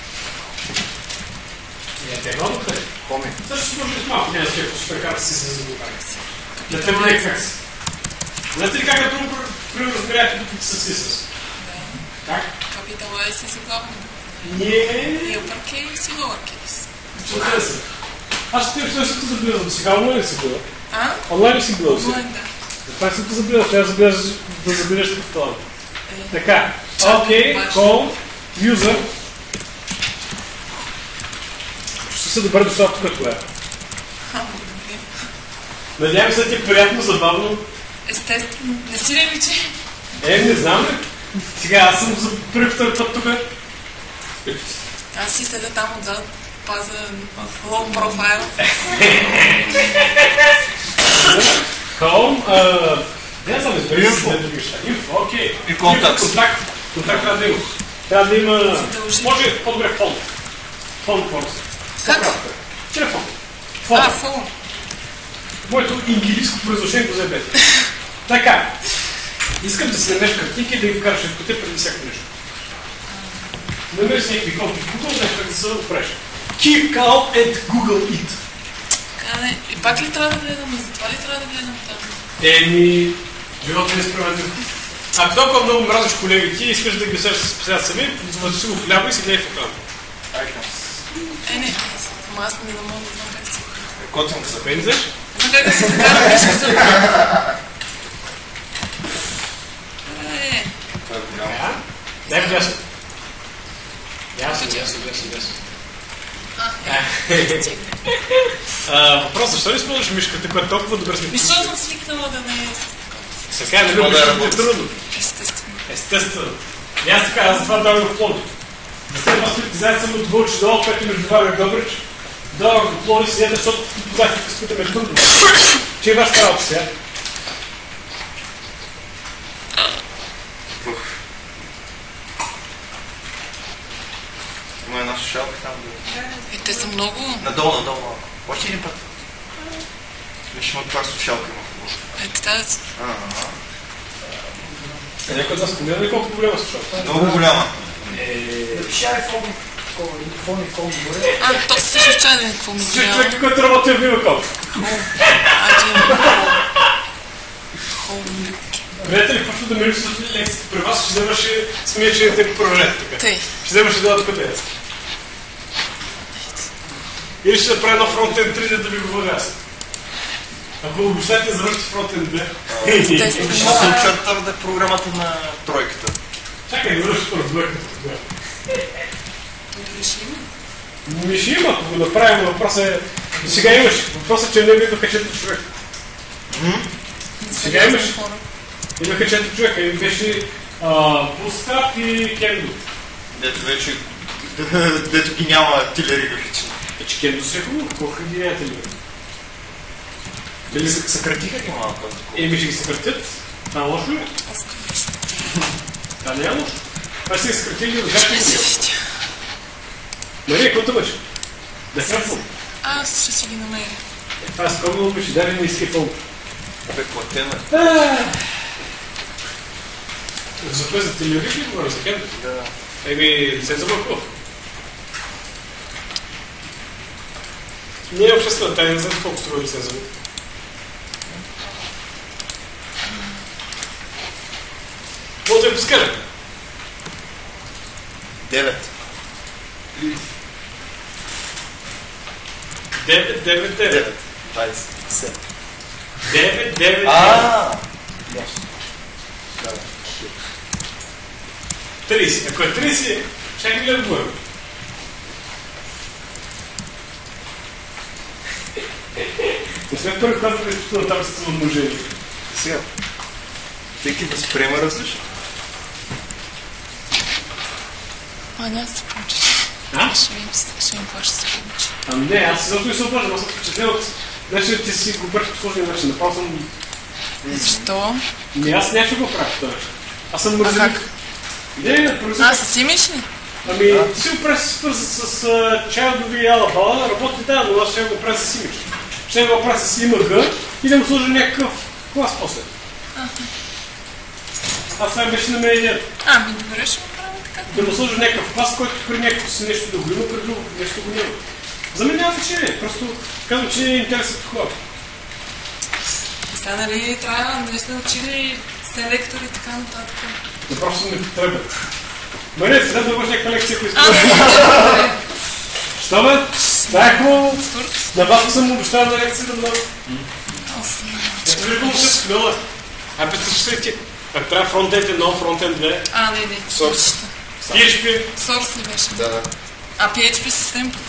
Те едно да къде? Хоми. Също ще може да малко, няма да се суперкарта си се заблокари. Не те бъде как си. Знаете ли как е трудно примерно разбирате тук с Сисъс? Как? Капитал S си главно. Не. И uppercase и lowercase. Чудеса се. Аз ще ти се забелязам. Сега онлайн ли си била? Онлайн ли си била? Онлайн, да. Това съм те забелязал. Трябва да забележаш тук това. Така. Окей, call, user. Ще се добре дошла тук това. Надявам се ти е приятно, забавно. Естествено. Не си ли личи? Не знам ли? Сега аз съм за първи втори път тук. Аз си седа там отзад, паза low profile. Home, Не знам, избери си да други неща. Инфо, окей. И контакт. Контакт трябва да има. Трябва да има... Може по-добре фон. Фон просто. Как? Телефон. Фон. Фон. Моето ингилийско произношение го заебете. Така. Искам да си намериш картинки и да ги вкараш в коте преди всяко нещо. Намери си някакви иконки в Google, нещо да се опреш. Keep calm and Google it. И пак ли трябва да гледам? И затова ли трябва да гледам там? Живота не е справедлив. Ако толкова много мразиш колегите ти и искаш да ги спасят сами, си го вляво и си гледай в екрана. Не. Ама аз не мога да знам как си. Котвам се. Бензеш? Знам как да си закарам нещо за това. Това е голямо. Дай в дясно. Дясно. Въпрос, защо не използваш мишката, която толкова добре сме Защо съм свикнала да не е с така е, нали мишката е трудно. Естествено. И аз така, аз затова давам в Пловдив. За след това спритизация съм от Вълчи долу, което между Варя и Добрич. Давам в Пловдив седя, защото познах и къските ме трудно. Че е вашата работа сега. Има една шушалка там. Те са много. Надолу. Още един път. Виж, има това слушалка има хубаво. Тази. Някой от нас спомена ли колко голяма слушалка? Много голяма. Напиши iPhone, телефон и колко горе. То се също чайде какво ми Слушай, трябва. човек, който работи в Вивакол. Приятели, просто да ми липсват лекцията при вас, ще вземаш и смиечените го проверят така. Тъй. Ще вземаш и да къде е. Или ще направя едно фронтенд 3, да ви го бъде аз. Ако обещате, завършите фронтенд 2. Ще се очертам да е програмата на тройката. Чакай, да върши първо двойката тогава. Ми ще има, ако го направим, въпросът е... Сега имаш. Въпросът е, че не бяха 4 човека. Сега имаш. Имаха 4 човека и беше Bootstrap и Kendo. Дето вече... Дето ги няма артилерия вече. Че Kendo си е хубаво, какво хради не артилерия? Дали съкратиха ги малко? Еми ще ги съкратят. Това лошо ли? Това не е лошо. Това си ги съкратили от жаките си. Мария, какво беше? Да хръпвам. Аз ще си ги намеря. Това е скромно беше, дай не иска фон. Бе, платена. За кое за телевизия ли говоря? За Kendo? Да. Еми, лиценза върхов. Не е обществена тайна, не знам колко струва лиценза. Може да ви подскажа. 9. 9. 27. 9. Ясно. 30. Ако е 30, ще ги гледам горе. Не сме първи клас да чувствам там с умножение. Сега. Всеки да спрема различно. Няма да се получи. Ще ми какво ще се получи. Не, аз изобщо не се обържам, аз съм впечатлен от... Значи ти си го бърш по сложния начин, направо съм... Защо? Аз няма ще го правя това нещо. Аз съм мързелик. как? Не, мързелик. С имиш ли? Ами, ти си го правиш с чайлдови алабала, работи да, но аз ще го правя с имидж. Ще го правя с имага и да му сложа някакъв клас после. А това беше на мен идеята. Добре, ще го правя така. Да му сложа някакъв клас, който при някакво си нещо да го има, при друго нещо го няма. За мен няма значение, просто казвам, че не е интересът от хората. Сега, нали, трябва да сме учили селектор и така нататък. Но просто не потреба. Мария, сега да имаш някаква лекция, ако искаш. Що бе? Това е хубаво. На вас съм обещал на лекцията много. Ето ви го се скрила. Представяш ли ти? Ако трябва фронтенд 1, фронтенд 2. Не. Source. PHP. Source ли беше? Да. PHP систем пък.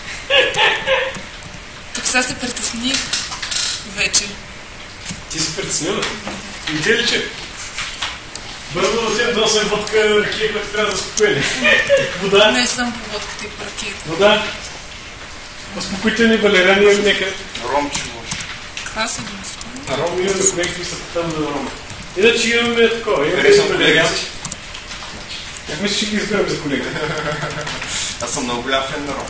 Тук сега се притесних вече. Ти си притеснила. И те ли че? Бързо да взем да съм водка ракия, която трябва да спокойне. Вода. Не съм по водката и по ракията. Вода. Успокоителни валерани или някъде. Ромче може. Каква са го? На Рома имаме колеги, които са потъмни на Рома. Иначе имаме такова. Харесвам колега си. Как мислиш, че ги избирам за колега? Аз съм много голям фен на Рома.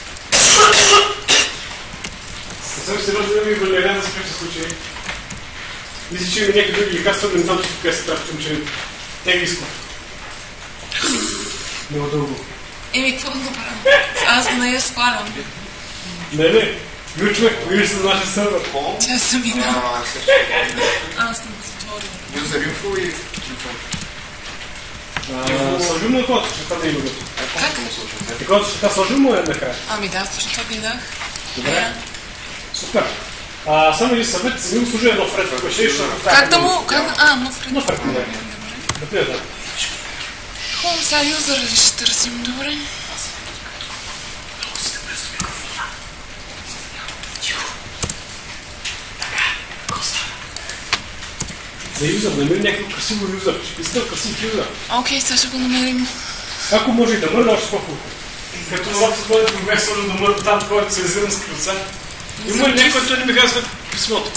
Съвсем сериозно да ми валерия да се какви случаи. Мисля, че има някакви други лекарства, да не знам, че тук се трябва, че теги искам. Много дълго. Еми, какво да направя? Аз да не я свалям. Не. Ключвай, виж се за нашия сървър. Тя съм и да. Аз съм го затворила. Юзер инфо и... Сложим на код, че това не има гъто. Как? И код ще така сложим му накрая. Ами да, точно това гледах. Добре. Супер. Само един съвет, си ми го служи едно фред. Как да му... нов ред. Нов ред, не. Например, да. Хубаво, сега юзър ли ще търсим, добре? За юзър, намери някакъв красиво юзър. Искам красив юзър. Окей, сега ще го намерим. Ако може и да мърна, още по-хубаво. Като знам с бъдето ми бях сложил да мърна там, който се изирам с кръца. Има ли някой, който не ми казва писмото?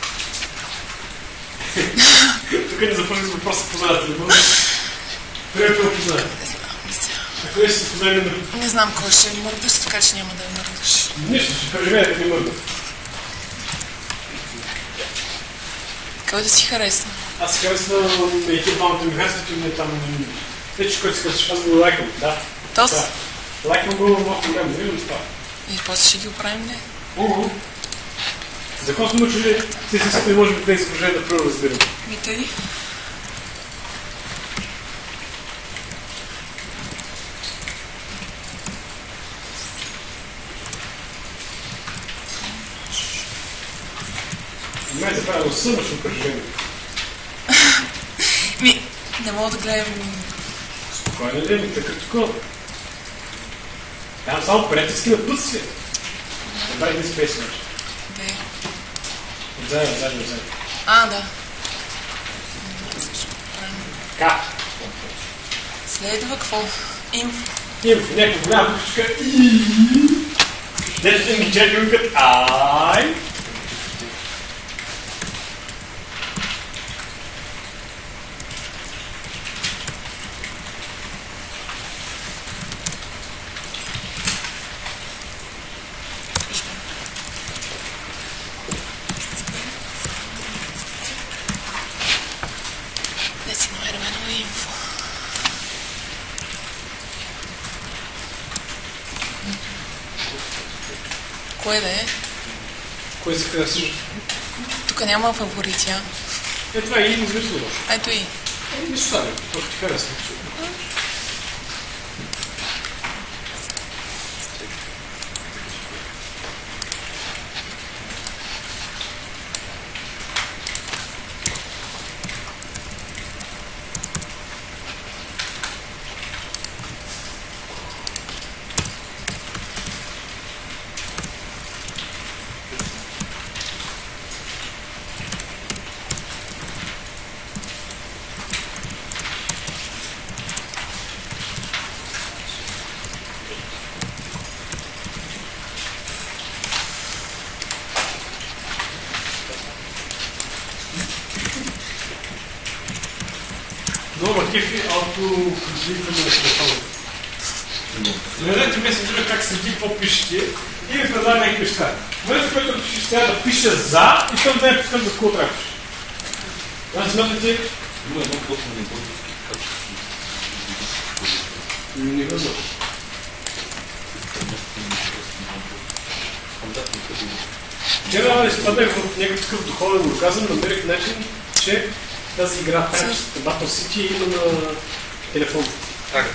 Тук не започнах с въпроса, познавате ли? Приятел да познаете. Не знам, мисля. Ако не ще се познаем на... Не знам кой ще мърдаш, така че няма да я мърдаш. Нищо, ще преживеете да ни мърда. Кой да си харесва? Аз си харесвам и ти двамата ми харесват, и не там не ми. Вече който си харесваш, аз го лайкам, да. Тост? Лайкам го в малко време, не виждам това. И после ще ги оправим, не? За какво сме учили, ти си искате, може би, да изложение да преразбирам. Ми тъй. Май за правилно съмъчно упражнение. Не мога да гледам... Спокойно ли, ми така такова. Там само приятелски напътствия. Добре, не си песен. Де? Заедно. Да. Как? Следва какво? Инфо. Някаква голяма буквичка Дето им ги чеки викат ай. Не си намерим едно инфо. Кое да е? Кой се харесваш? Тук няма фаворити, а? Това е и измислено. Ето и. Нищо стане, просто ти харесва. Много кефи автокомплитване на телефона. Гледайте месенджера как седи, какво пишете и ви предлага някакви неща. В момента, в който пишеш, трябва да пише за и там да я пускам за какво трябва да пишеш. Аз смятате... Има едно плотно български качество. Не го знам. Вчера изпаднах в някакъв такъв духовен оргазъм, намерих начин, че тази игра Battle City има на телефон. Така.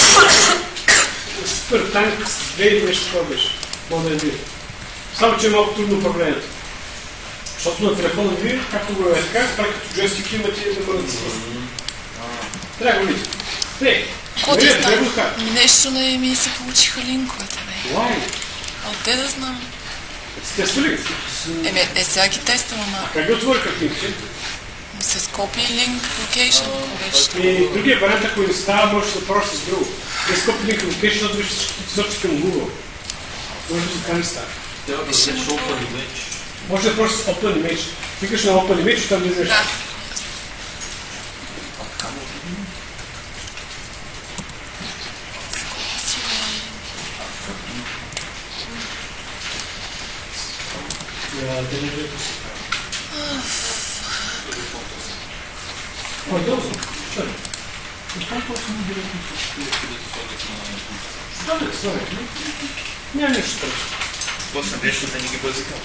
Супер танк с 2 или нещо това беше. Мога да я видя. Само, че е малко трудно управлението. Защото на телефона ви, както го е така, прави като джойстик имате да бъдат си. Трябва да го видите. Какво ти става? Нещо не ми се получиха линковете, бе. Лай! А отде да знам. Тества ли? Сега ги тествам, ама... Как ги отвори картинките? С copy link location, какво беше? И другия вариант, ако не става, може да прош с друго. Без copy link location, защото вижте всички сочи към Google. Може да се кани става. Трябва да взеш опа и вече. Може да просто Open Image. Викаш на Open Image, там влизаш. Да. Няма нищо страшно. После нещо да ни ги бъзикам.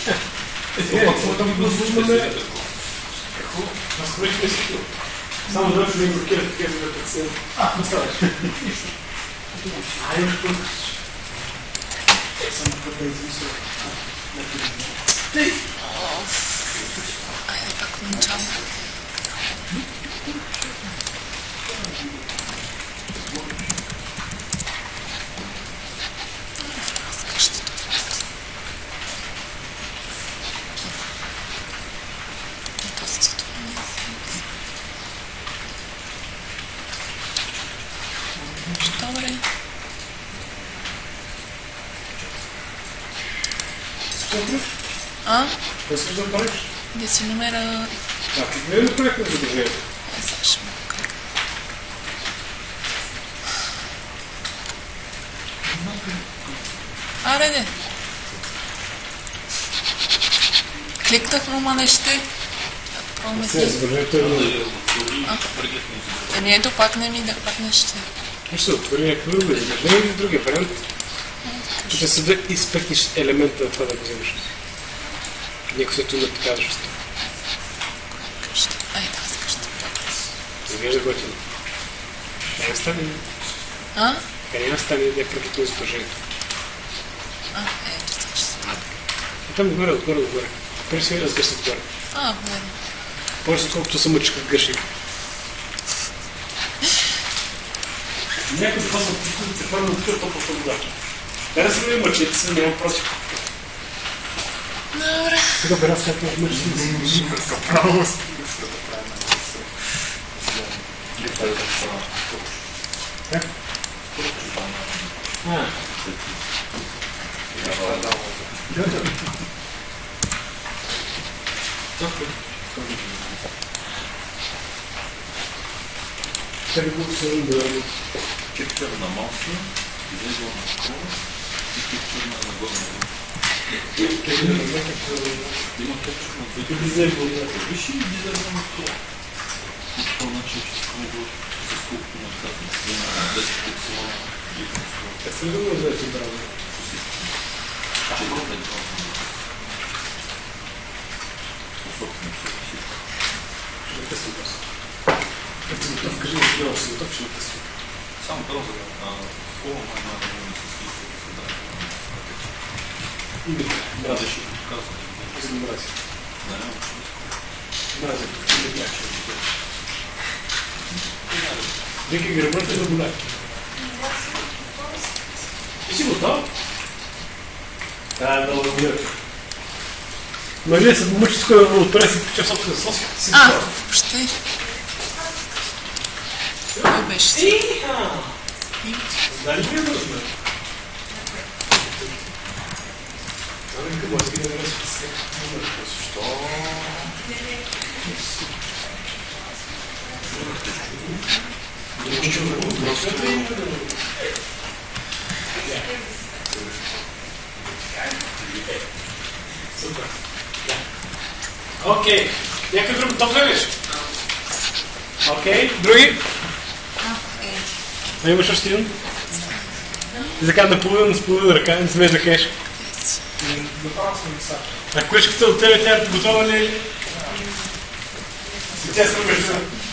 Само да не блокират такива за прецел. Представяш. Айде, само да измисля. Айде пак начало. Добре. А? Да искаш да правиш? Да си намеря... Да, какво е да проект на задължението? Сега ще му кликна. Аре, де. Кликнах му, ма не ще. Пробваме Сега задължението е много. Еми ето пак не ми да, пак не ще. Ще се отвори някакво друго задължение или другия вариант. Да се да изпекнеш елемента на това да го вземеш. Някой се туна така да ще стане. Айде, аз къща. Изглежда готино. Как не стане? А? Как не стане да прекратно задължението? Ето, сега ще стане. И там отгоре. Преди сега разгърсят отгоре. Верно. Просто колкото се мъчи в гършник. Някой да пасва да хвърля на такъв топъл вода. Да се ми мъчите се, няма против. Добре. Тук бе раз как е мъчите. Супер право. Как? Как го се разбираме? Кипчър на малко, излезъл на скоро и кипчър на нагоре. Има кипчър на двете. Виж и дизел на скоро. И това значи, че скоро с колкото на тази сцена, 10 пиксела и скоро. Как се разбираме да ти браво? Че го е това. Особено всичко. Ще да късвам просто. Като си готов, кажи ми, че няма си готов, ще да късвам. Само просто скоро няма да може да се списва да се даде. Иди, Да, ще го казвам. аз не мрази. Да, няма че. Мрази, не бях. Вики гръбната да голяк. Ти си готов? Да, много мир. Мария се помъчи с кой да отпре си пича собствена соска. Въобще. Кой беше си? Знали ли да знае? Знали ли може да не разпи се? Защо? Супер. Окей. Някой друг готов ли беше? Окей. Други? А имаш още един? И така наполовина с половина ръка, не смееш да кажеш. А колежката от тебе, тя е готова ли? Тя се между.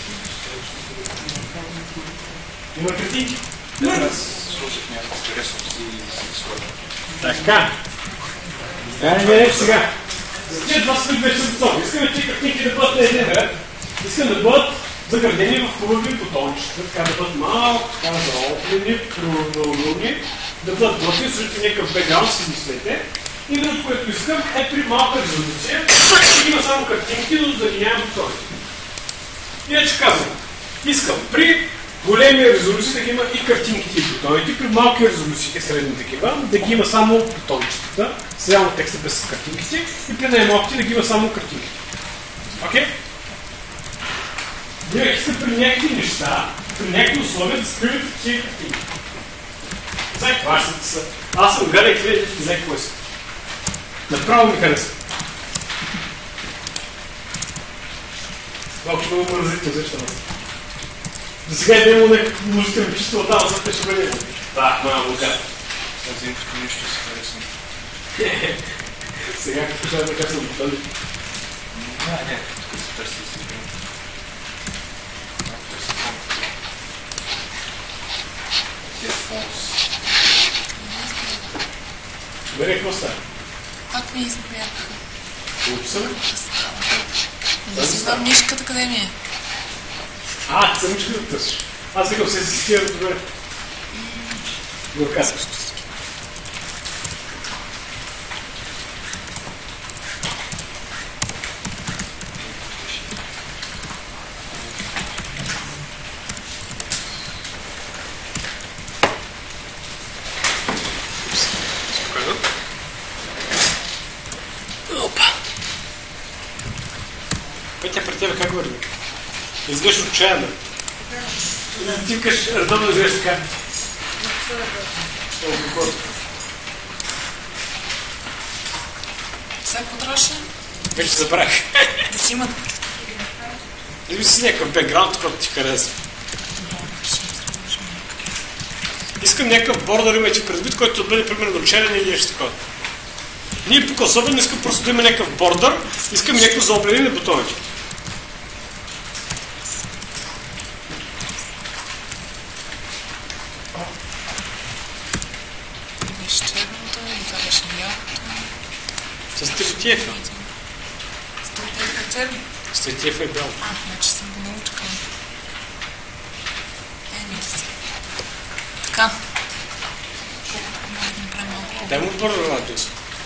Има картинки? Аз сложих някакво интересно си и си сложих. Така. Не, сега. Тези два са вече готови. Искаме тези картинки да бъдат на един ред. Искам да бъдат заградени в хубави бутончета, така да бъдат малко, така заоплени, правилни, да бъдат готови, срещу някакъв бекграунд си мислете. И другото, което искам е при малка резолюция. Има само картинки, но да ги няма бутони. Иначе казвам, искам при големи резолюции да ги има и картинките и бутоните, при малки резолюции, средни такива, да ги има само бутончетата, само текста без картинките и при най-малките да ги има само картинките. Окей? Вие сте при някакви неща, при някакви условия да скривате тия картинки. Знае това ще са. Аз съм гледай къде знае какво си. Направо ми хареса. Малко ще много мързите, защо не? До сега е имало някакво музикално чувство, отдава за те ще бъде. Да, моя лука. Аз им като нещо си харесвам. Сега като ще да кажа да бъде. Не, тук се търси да си играм. Headphones. Добре, какво става? Пак ми избяха. Получи се ли? Не си знам мишката къде ми е. А, ти съм мишка да търсиш. Аз викам се асистира добре. Го казваш. Опа. Петя, при тебе как върви? Изглеждаш отчаяна. Ти викаш, редовно изглеждаш така. Сега потроши Вече забравих. да си имат. Изми си някакъв бекграунд, който ти харесва. Искам някакъв бордър, имайте предвид, който да бъде примерно черен или нещо такова. Ние тук особено искам просто да има някакъв бордър, искам някакво заобление на бутоните. Беше черното и това беше бялото. С третиефа. Стълтеха черни. С третиефа е бяло. Значи съм го научкала. Еми си. Така. Може да направим малко. Дай му бордър радиус.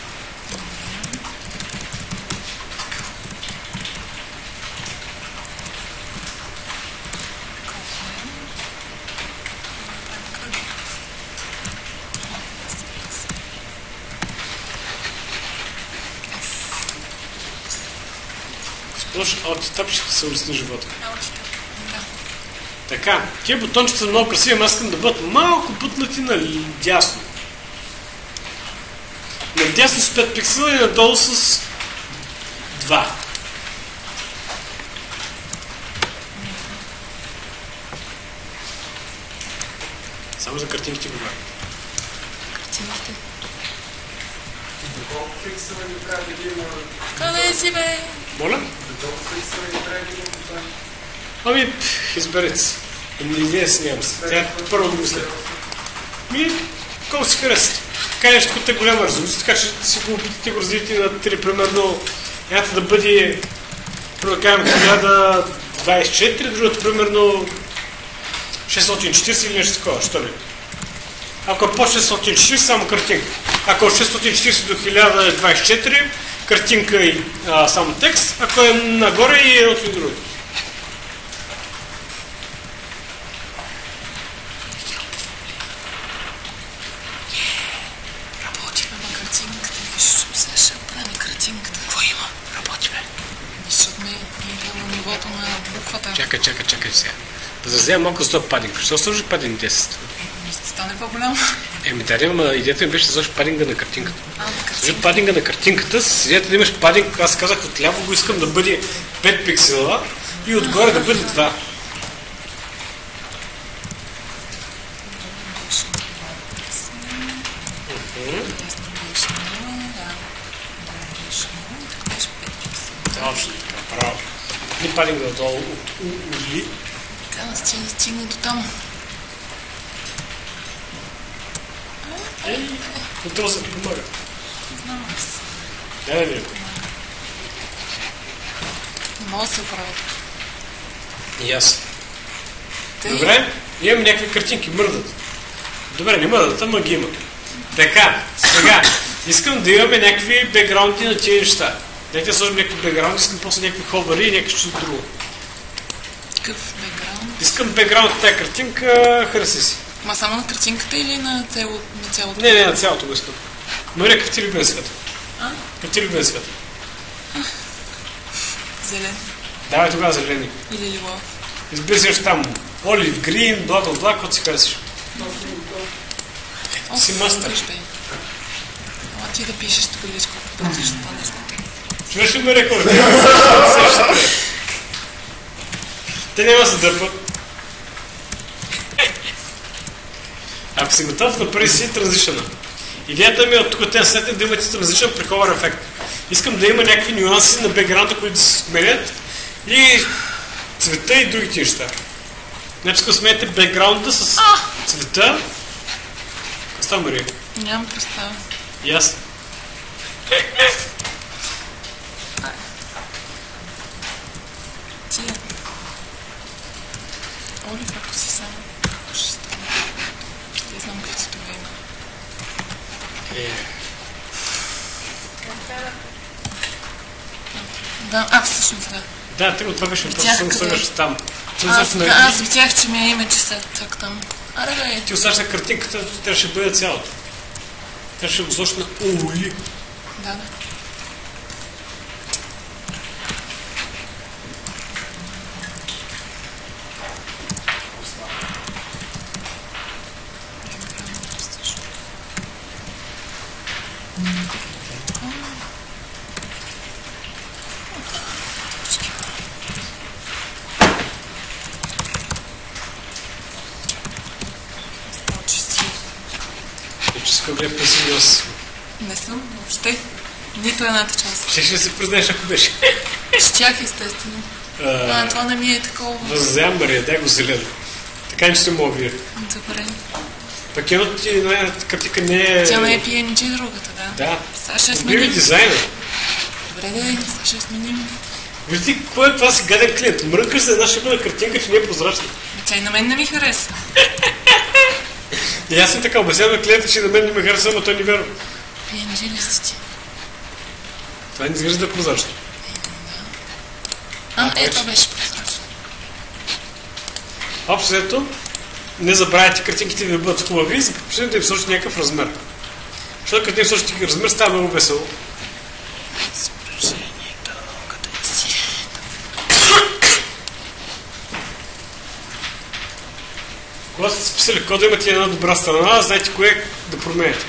От тъпчета се улесни живота. Така, тия бутончета са много красиви, аз искам да бъдат малко бутнати надясно. Надясно с 5 пиксела и надолу с 2. Само за картинките говоря. Картинките. Колко пиксела ни трябва да ги има? Къде си, бе? Моля? Колко пиксела ни трябва да ги има бутони? Ами, изберете се. Не смеям се. Тя първо го мисля. Колко си харесате? Така нещо, като е голяма резолюция, така че си го опитате го разделите на 3, примерно. Едната да бъде, да кажем, 1024, другата примерно 640 или нещо такова, що ли? Ако е по 640, само картинка. Ако е 640 до 1024, картинка и само текст. Ако е нагоре и едното и другото. Работим на картинката. Нещо сега ще правим картинката. Какво има? Работим. Защото ние идваме на нивото на буквата. Чакай сега. Да взема малко за това падинг. Защо сложи падинг 10? Ще стане по-голямо. Еми да, ама идеята ми беше да сложиш падинга на картинката. На Сложи картинката. падинга на картинката, с идеята да имаш падинг, аз казах отляво го искам да бъде 5 пиксела и отгоре да бъде 2. Точно така, право. И падинга отдолу от ули. Така да стигне до там. Контрол се помага. Знам аз. Да видим. Не мога да се оправят. И аз. Тъй. Добре, имам някакви картинки, мърдат. Добре, не мърдат, ама ги има. Така, сега, искам да имаме някакви бекграунди на тия неща. Дайте да сложим някакви бекграунди, искам после някакви ховари и някакви чудо друго. Какъв бекграунд? Искам бекграунд от тази картинка, хареса си. Ма само на картинката или на цялото? Не, на цялото го искам. Мария, какъв ти любим свят? А? Какъв ти любим свят? Зелен. Давай тогава зелени. Или лилов. Избираш там олив, грин, бла, какво си харесаш. Си мастър. Виж, бе. Ама ти да пишеш тук личко, пътиш за това нещо. Чуваш ли ме рекорд? Те няма се дърпат. Ако си готов, направи си транзишъна. Идеята ми е от тук те след да имате транзишън при cover ефект. Искам да има някакви нюанси на бекграунда, които се сменят и цвета и другите неща. Значи искам да сменяте бекграунда с цвета. Става, Мария? Нямам представа. Ясно. Тия. Олив, ако си само. Ще стане. Не знам как си това има. Да, всъщност да. Да, това беше Видях просто съм къде. слагаш там. Аз видях, че ми е име, че са так там. Аре, бе. Ти оставаш на картинката, тя ще бъде цялата. Тя ще го сложи на ули. Да. Къде песимиоз? Не съм въобще. Нито едната част. Ще ли се признаеш, ако беше? Щях, естествено. Това не ми е такова. Въззаям, Мария, дай го зелено. Така не ще мога вие. Добре. Пък едното ти картика не е... Тя не е PNG, другата, да. Да. Сега ще Убиви сменим. дизайна. Добре, сега ще сменим. Вижте, кой е това си гаден клиент? Мрънкаш се една шипна картинка, че не е прозрачна. Тя и на мен не ми хареса. И аз съм така, обяснявам на клиента, че на мен не ме харесва, но той не вярва. PNG ли си ти? Това не изглежда прозрачно. Това беше прозрачно. Общо взето, не забравяйте картинките да бъдат хубави, започнете да им сложите някакъв размер. Защото като им сложите размер, става много весело. Изображението, къде си? Когато сте списали кода, имате една добра страна, знаете кое да променяте.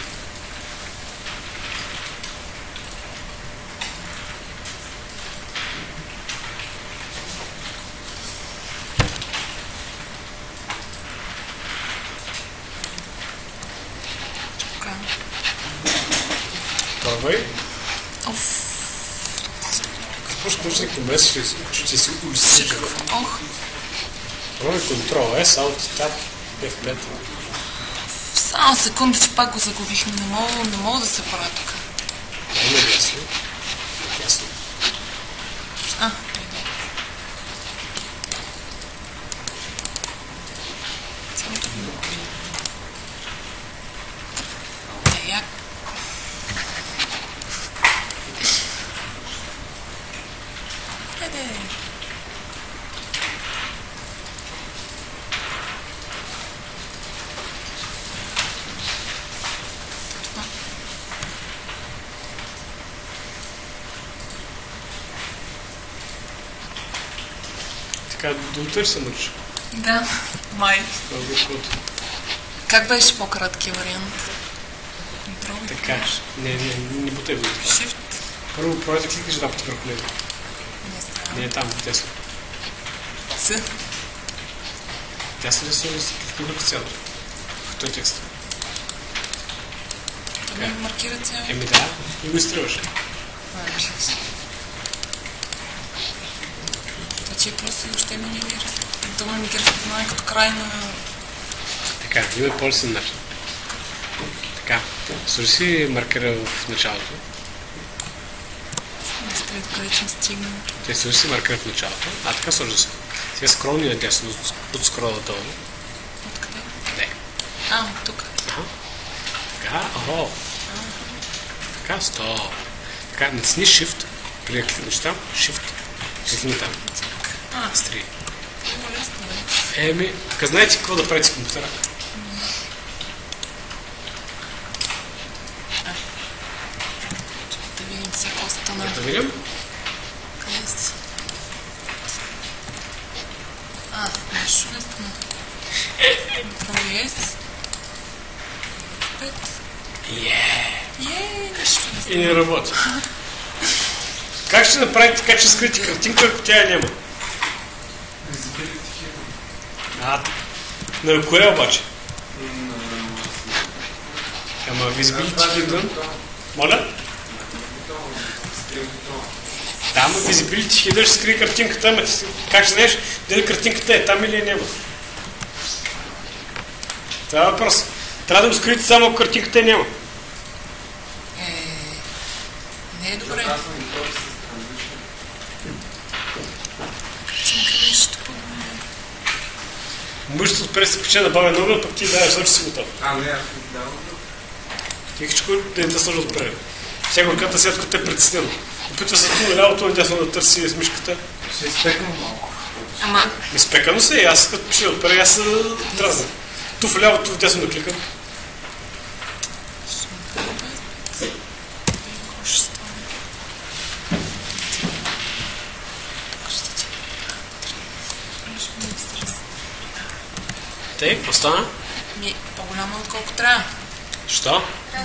Първай. Какво ще научи някакво месец, ще си улисти. Ох. Първай контрол S, Alt, Tab, F5. Само секунда, че пак го загубих. Не мога да се правя тук. Не е ясно. Ясно. Цялото ми як. Еде. Така, до утре се научи. Да, май. Как беше по-кратки вариант? Контрол? Така, не бутай го. Shift? Първо пробай да кликнеш два пъти върху него. Не знам. Не е там, тесно. С? Тесно ли се кликни върху цялото? В този текст. Да ме маркира цяло? Еми да, и го изтриваш. Че просто още ми не ги разпознае. Ми ги разпознае като край на... Така, има по-лесен начин. Така, сложи си маркера в началото. Не сте къде съм стигнал. Те сложи си маркера в началото. Така сложи си. Сега скролни надясно, от скрола долу. Откъде? Не. Тук. Така, Така, стоп. Така, натисни Shift. Преди да кликнеш там, Shift. Кликни там. Стри. много лесно, бе. Ка знаете какво да правите с компютъра? Да видим сега какво стана. Да видим. Къде си? Нещо не стана. Yes. 5. Нещо не стана. И не работи. Как ще направите така, че скрити картинка, ако тя няма? На коре обаче? Ама visibility hidden. Моля? Да, ама visibility hidden ще скрие картинката, ама как ще знаеш дали картинката е там или няма? Това е въпрос. Трябва да го скрите само ако картинката няма. Не е добре. Картинка нещо по-добре. Мъжето отпред се пече да бавя много, пък ти даваш, че си готов. Не, аз не давам. Тихичко да не те сложи отпред. Всяка ръката сядката е притеснена. Опитва се тук лявото надясно да търси с мишката. Се изпекам малко. Ама... Изпекано се и аз като пише отпред, аз се дразна. Ту в лявото надясно да кликам. Те, какво стана? По-голямо отколко трябва. Що?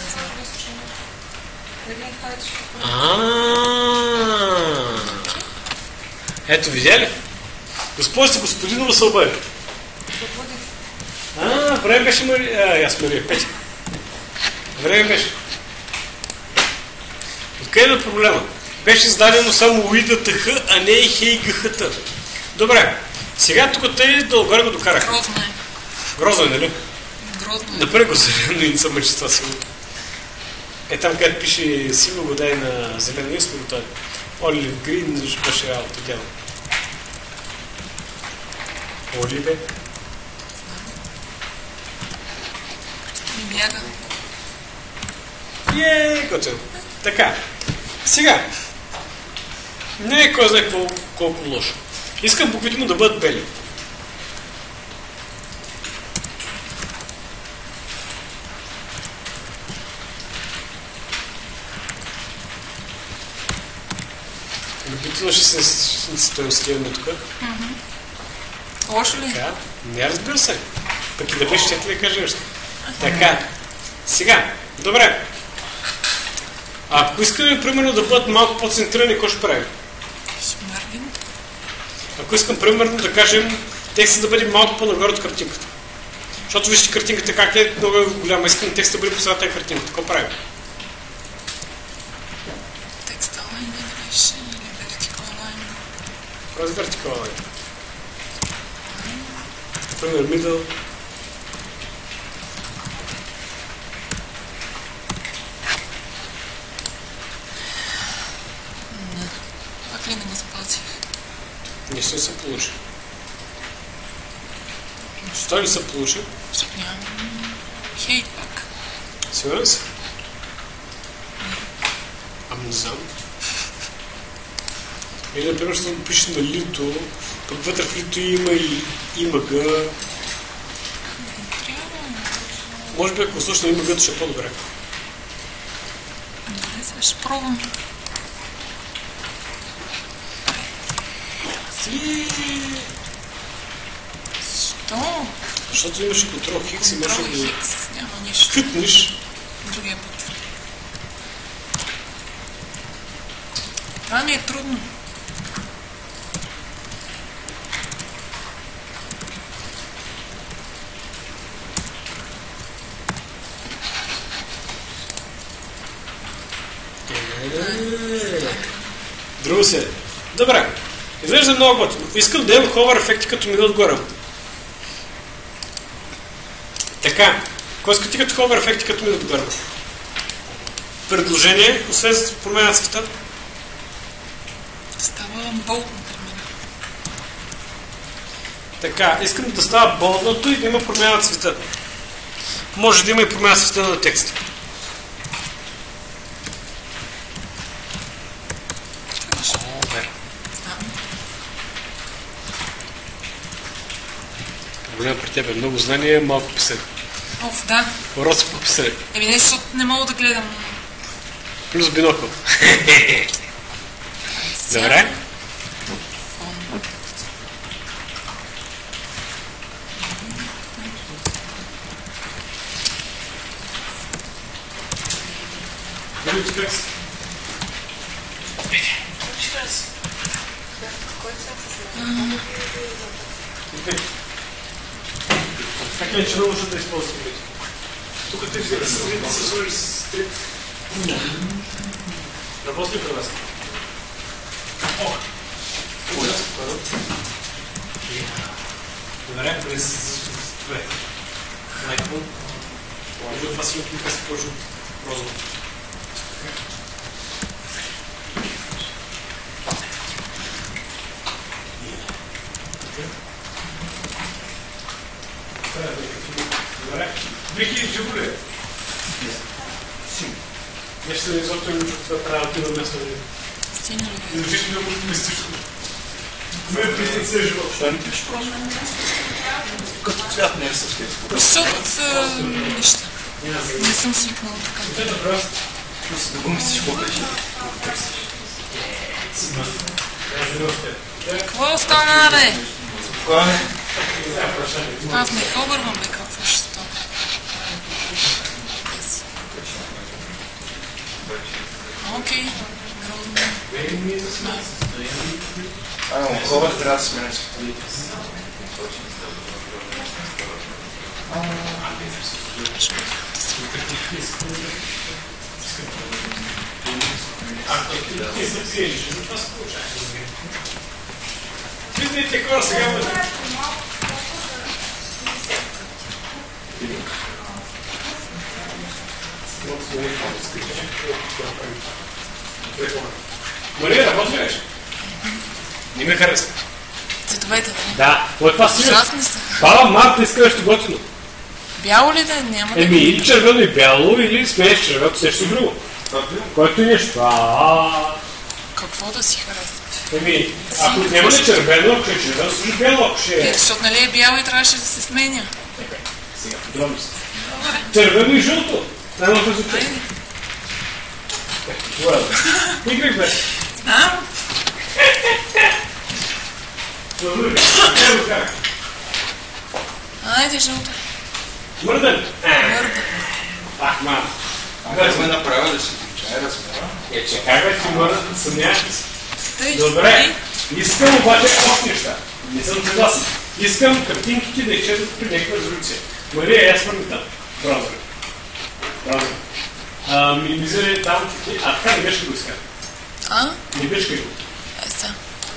Ето, видя ли? Госпожица господинова се обади. Време беше Мария. Аз Мария, Петя. Време беше. Откъде е проблема? Беше издадено само УИДАТХ, а не и ХЕЙГХТ. Добре. Сега тук те долу-горе го докарах. Грозно е. Грозно е, нали? Грозно е. Напред го зелено и не съм мъчества сигурно. Там където пише сиво го дай на зелено иско го той. Олив Грин, беше работа дяло. Оливе. Не бяга. Готово. Така. Сега. Не е кой знае колко лошо. Искам буквите му да бъдат бели. Любително ще се стоим скиваме тук. Лошо ли? Така. Не, разбира се. Пък и да беше, ще ти да кажа нещо. Така. Сега. Добре. Ако искаме, примерно, да бъдат малко по-центрирани, какво ще правим? Ако искам, примерно, да кажем, текстът да бъде малко по-нагоре от картинката. Защото вижте картинката как е много голяма. Искам текстът да бъде по средата на картинката. Какво правим? Текста лайн беше или вертикал лайн? Просто вертикал лайн. Пример, middle. Пак ли не го спазих? Не се получи. Що ли се получи? Нямам. Хейт пак. Сигурен си? Ами не знам. Или, например, ще го пише на лито, пък вътре в лито има и имага. Може би ако слушна имагата ще е по-добре. Добре, сега ще пробвам. Що? Защото имаше контрол Хикс и може да го Хикс, няма нищо. кътнеш. Другия път. Това ми е трудно. Друго се. Добре. Изглежда много готино. Искам да имам ховър ефекти, като ми отгоре. Така. Кой искате като ховър ефекти, като ми отгоре? Предложение, освен за промяна цвета. Става болт, например. Така, искам да става болдното и да има промяна цвета. Може да има и промяна цвета на текста. Проблема при теб е много знание, малко писане. Оф, да. Уроци по писане. Не, защото не мога да гледам. Плюс бинокъл. Добре. Как е, че не може да използвате? Тук ти се сложиш с стрит. Работи ли при вас? О! Добре, през две. Майко. Може от вас имат лика се почва розово. Добре. Вики, живо ли? Нещо изобщо не учи, това трябва да отива место. Стигна ли? Не звучиш много мистично. Ме писници е живот. Ще не пиш просто? Като цвят не е съвсем. Защото неща. Не съм свикнала така. Те да правят. Просто да го мислиш какво беше. Какво остана, бе? Кога е? Аз не обървам, бе, какво ще става. Окей. Ано, хора трябва да сменеш. Видите хора сега бъде. Мария, работи ли беше? Не ме харесва. Цветовете, да? Да, от това си. Ужасни са. Баба Марта иска нещо готино. Бяло ли да е? Няма да. Еми, или червено и бяло, или смееш червено, нещо друго. Който и нещо. Какво да си харесва? Еми, ако няма ли червено, ако е червено, служи бяло, ако ще е. Защото нали е бяло и трябваше да се сменя. Сега, подробно се. Червено и жълто. Това може да се чуе. Играй, бе. Знам. Айде, жълто. Мърден. Мърда. Ах, мама. Ако сме направили да се получае размера. Че как бе ти мърден, съмняваш ли се? Тъй. Добре. Искам обаче още неща. Не съм съгласен. Искам картинките да изчезват при някаква резолюция. Мария, аз върни там. Браузър. Минимизирай там. Така не беше го иска. Не беше го. Еса.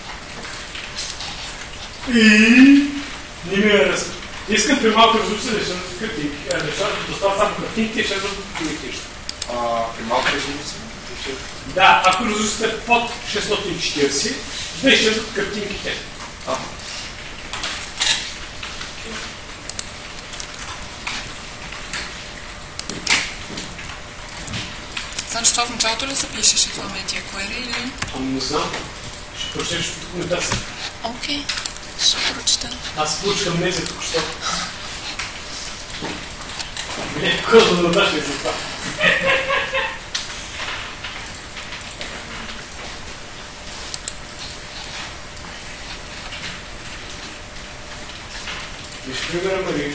Не ми е разпо. Искам при малко резолюция да изчезват картинки. Нещата достават само картинките и изчезват другите неща. При малко резолюция? Да, ако резолюцията е под 640, да изчезват картинките. Значи това в началото ли се пишеше това медиа query или? Не знам. Ще прочетеш в документация. Окей. Ще прочета. Аз получих амнезия тук що. Не, какво да надаш ли за това? Виж примера, Мария.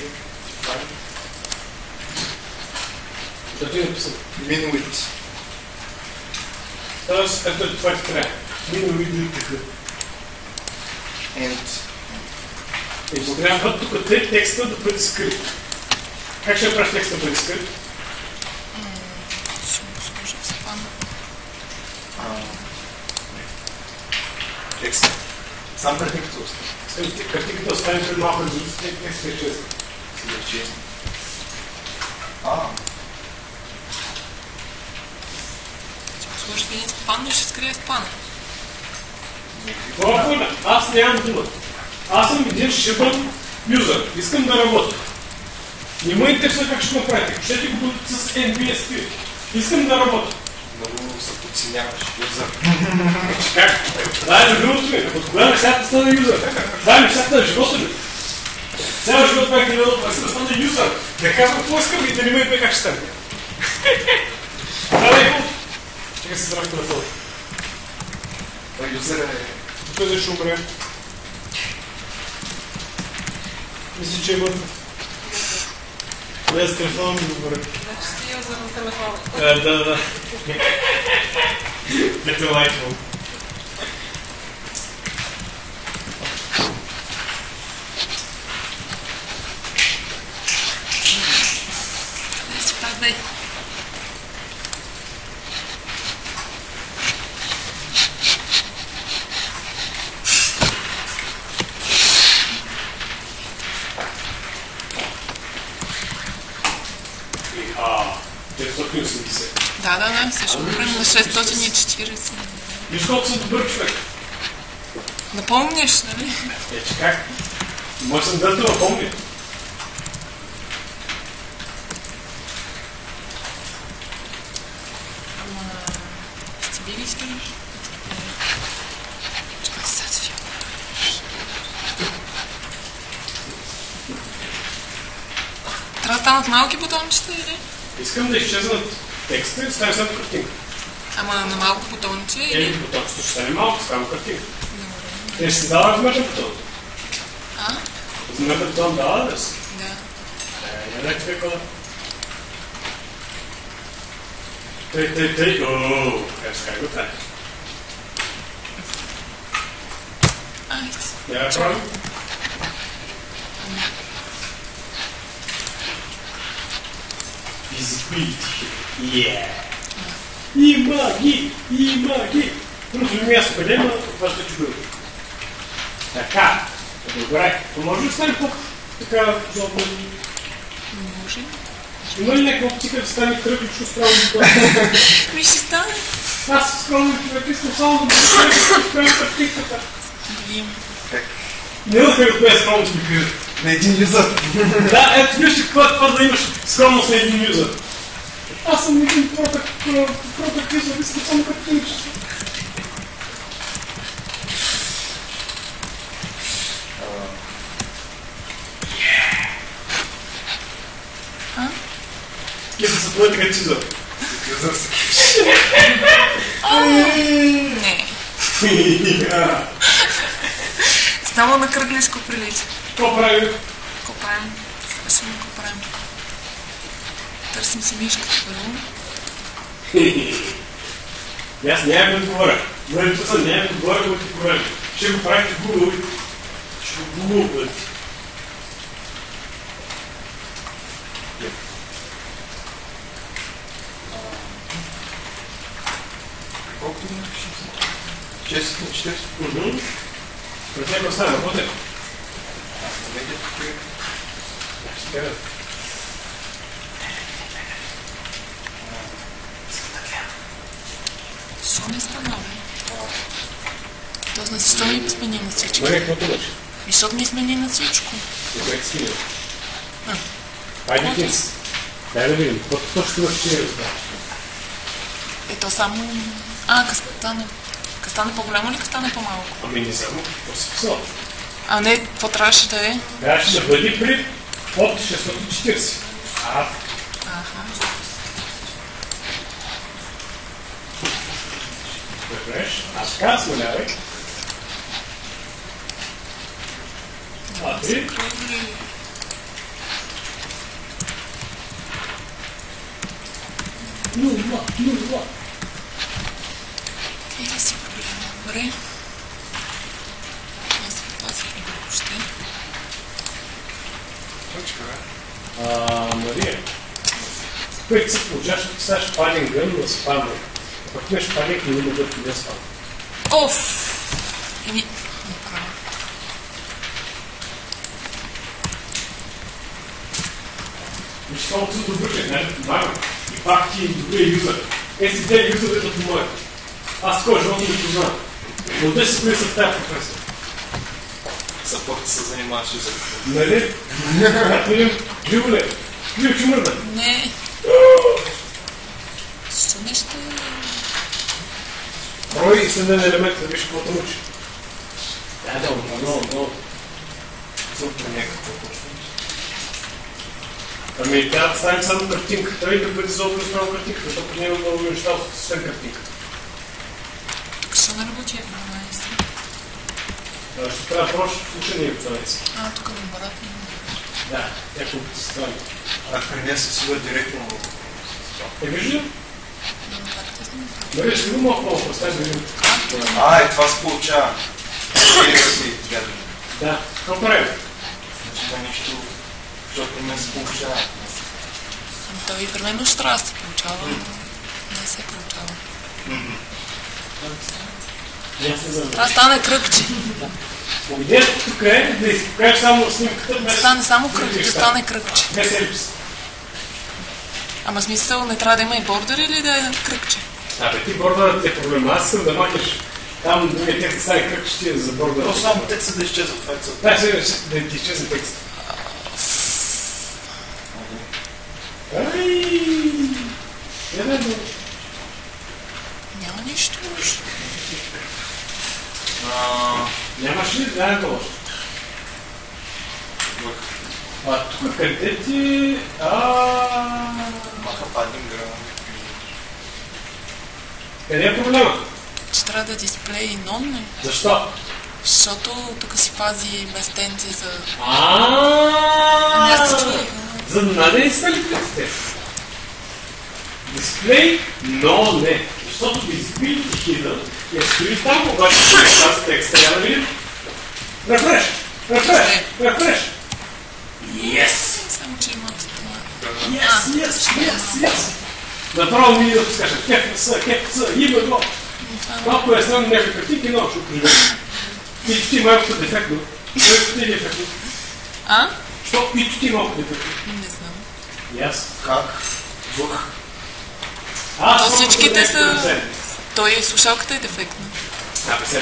Да ти е написан. Минуит. Тоест, ето това ти трябва. Минуит да така. And. Трябва тук текста да бъде скрит. Как ще направиш текста да бъде скрит? Ще го сложа в спам. Текста. Сам картинката остане. Картинката остане пред малко резолюция, текста е честно. Честно. Ще го сложа в един спан и ще скрия спана. Това аз нямам дума. Аз съм един шибън юзър. Искам да работя. Не ме интересува как ще го правите. Ще ти го бъдат с NBSP. Искам да работя. Много се подценяваш. Юзър. Как? Това е любимото ми. От кога нещата стана юзър? Това е нещата на живота ми. Цял живот бях девелопър, да стана юзър, да казвам какво искам и да не ме бе как ще стане. Това е хубаво. Чакай се здравка на това. Това юзър е... Той защо умре. Мисля, че е мъртъв. Не, с телефона ми добре. Значи си юзър на телефона. Да. Delightful. Не си падай. Иха, 480. Да, също говорим на 640. Виж колко съм добър човек. Напомняш, нали? Че как? Може съм да те напомня. Ама... Сте били скинеш? Чакай сега си. Трябва да станат малки бутончета или? Искам да изчезнат текста и ставим само картинка. Ама на малко бутонче или? Бутончето ще стане малко, ставам картинка. Ще си дава размерен бутон. А? Размерен бутон дава да си. Да. Не човек кода. Тъй. Ооо, как го трябва. Айде. Я правим. Физикуити. Имаги! Друго място, къде има, това ще чуя. Така. Добре. Може ли стане по-така злобно? Може. Има ли някаква опция да стане кръгличко справо до това? Ми ще стане. Аз скромно човек искам само да бъде справим картинката. Блин. Не да кажа коя е скромност ми кажа. На един юзър. Да, ето виж това да имаш скромност на един юзър. Аз съм един протък юзър, искам само картинчето. Киса се плъти като юзър. Юзър се Не. Само на кръглишко прилича. Какво правим? Какво правим? Свършим какво правим. Търсим си мишката първо. Аз няма да отговоря. Времето съм няма да отговоря, когато ти проблем. Ще го правите в Google. Ще го гугълвате. Колко ти напишем? 640? Пред стане, работе. Що не стана, бе? Тоест, защо ми смени на всичко? Добре, какво имаш? Защото ми смени на всичко. Добре, стига. Хайде ти. Дай да видим. Какво точно имаш ти разбра? Ето само... Къде стане по-голямо или къде стане по-малко? Ами не само. Какво си писал? А не, какво трябваше да е? Трябваше да бъде при под 640. Аха. Добре, аз така смалявай. А ти? Нула. Къде ли си проблема? Добре. Аз се пазих го още. Точка, бе. Мария. Пък се получаваш, че ставаш паден гън на спамър. Пък имаш паден, но не бъдат не спамър. Оф! Еми, направо. Виж колко съм добър, че не помагам. И пак ти е добрия юзър. Си те юзър да помогат. Аз такова живота не познавам. Но 10 години са в тази професия. Съпорта се занимаваш юзър. Нали? Ето видим, живо ли? Живо, че мърда. Не. Защо нещо? Брой и следен елемент, да виж какво те мъчи. Да, много. Супер някакво почваш. Ами трябва да ставим само картинката и да бъде за образ на картинката, защото няма много неща освен картинката. Тук ще не работи едно наистина. Ще трябва просто включение в това нещо. Тук е обратно. Да, няколко страни. При мен се сюда директно. Вижда? Нали, ще го много поставя да видим. Това се получава. Да, какво правим? Значи това нещо, защото при мен се получава. Той при мен още трябва да се получава, но не се получава. Трябва да стане кръгче. Идеята тук е да изпокажеш само снимката. Да стане само кръгче, да стане кръгче. Без елипс. Ама смисъл не трябва да има и бордер или да е кръгче? Ти бордерът е проблема. Аз искам да махнеш там другия текст да стане кръгче за бордера. Но само текстът да изчезва, това е целта. Да ти изчезне текст. Няма нищо лошо. Нямаш ли да още? Тук къде ти... Маха паднем грама. Къде е проблема? Че трябва да дисплей нон, не? Защо? Защото тук си пази местенци за... За да надени сталитетите. Дисплей, но не. Защото дисплей хида я стои там, обаче тази текста я да видим. Рефреш! Yes! Само, че има това. Yes! Направо ми да подскажа. Кефа са, има го. Малко е странно някакви картинки, но ще окружим. И малко дефектно. Което ти е дефектно. Що и ти малко дефектно? Не знам. Yes. Как? Въх. То всичките са... Той слушалката е дефектна. Беседа.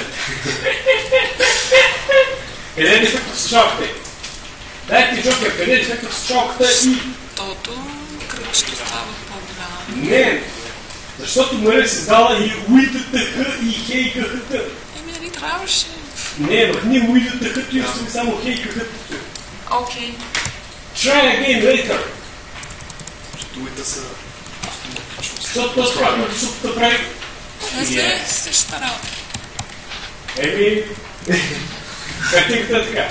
Къде е дефектно в слушалката? Дай ти Джокер, къде е дефектно в слушалката и... Тото кръгчето става по-голямо. Не, защото Мария се дала и уидата и хейкахата. Нали трябваше? Не, махни уидата и остави само хейкахата. Окей. Try again later. Дуите са... Защото то справи, защото прави... Не се същата работа. Картинката е така.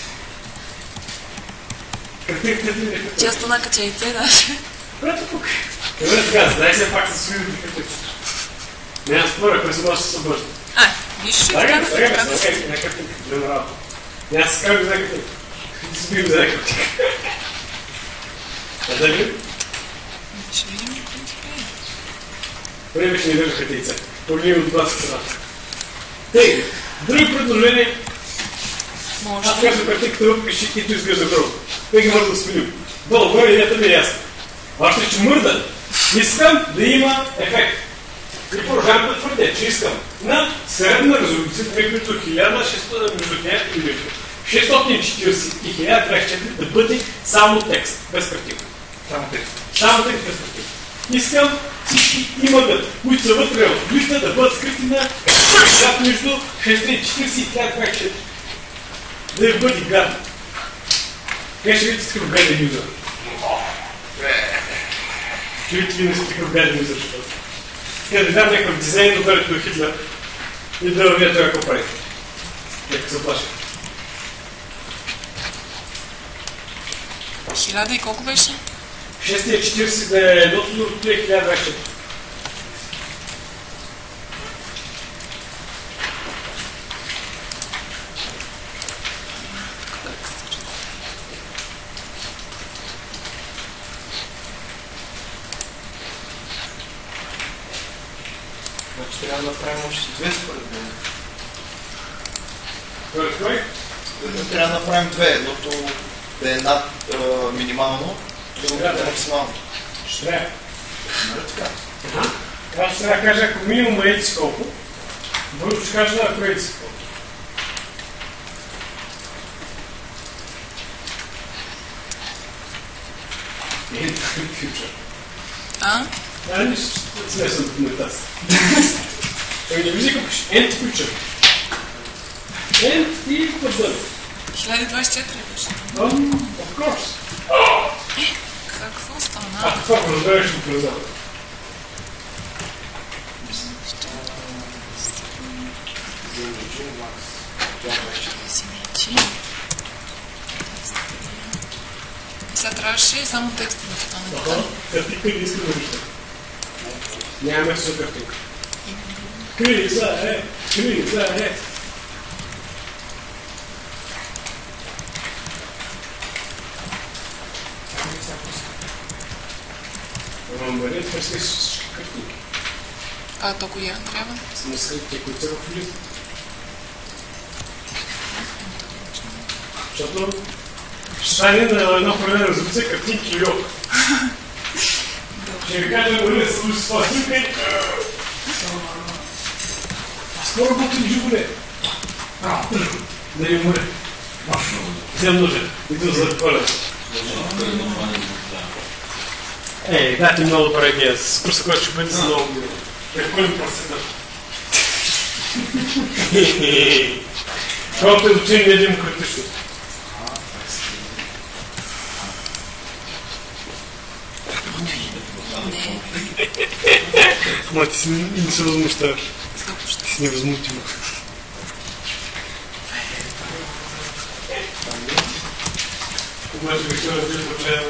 Картинката е така. Често на качейте, даже. Прето тук. Къде така, знай се пак с видите картинката. Не, аз споря, кой се може да се събържа. Нищо и така да се така да се... Не картинката, не работа. Не, аз се как да взея картинката. Ти си бих взея картинката. Да видим? Ще видим ако успее. Време ще ни държаха тейца. Погледни от двата страна. Тей, други предложения. Може. Аз казвам картинката въпреки, че и изглежда друго. Той ги може да сменим. Долу-горе идеята ми е ясна. Още че мърда. Искам да има ефект. И продължавам да твърдя, че искам на средна резолюция между 640 и 1024 да бъде само текст, без картинка. Само текст. Само текст без картинка. Искам всички имагът, които са вътре в листа, да бъдат скрити на между 640 и 1024. Да я бъде гадно. Къде ще видите такъв гаден юзър? Ще видите ли не са такъв гаден юзър, защото да дам някакъв дизайн, да бъде като Хитлер и да вървя това какво прави. Нека се плаши. 1000 и колко беше? 640 да е едното, другото е 1024. Значи трябва да направим още 2 според мен. Кой? Трябва да направим 2. Едното да е над минимално, другото да е максимално. Ще трябва. Нали така? Аз ще трябва да кажа, ако минимум е еди колко, другото ще кажа, ако е еди колко. End future. Да, не смесвам документация. Не вижда какво пише. End future. End и подър. 1024 беше. Of course. Какво стана? А това го разбереш от предзадък. Сега трябваше само текста да стане така. Картинка не иска да вижда. Нямаме все картинка. Криза е! Криза е! Ромбари, това ще всички картинки. А то коя трябва? Само скрипите, които са в лист. Защото ще стане на една определена резолюция картинки и льок. Ще ви кажа, да се случи с това снимка и... Скоро бъдете ли живоле? Да ви море. Взем нужен. Иду за коледа. Ей, дайте много добре с курса, който ще бъде за много година. Преколим просета. Колко е учени не демократично. Ма ти си не се възмущаваш. Ти си невъзмутима. Може би ще разбира почаява.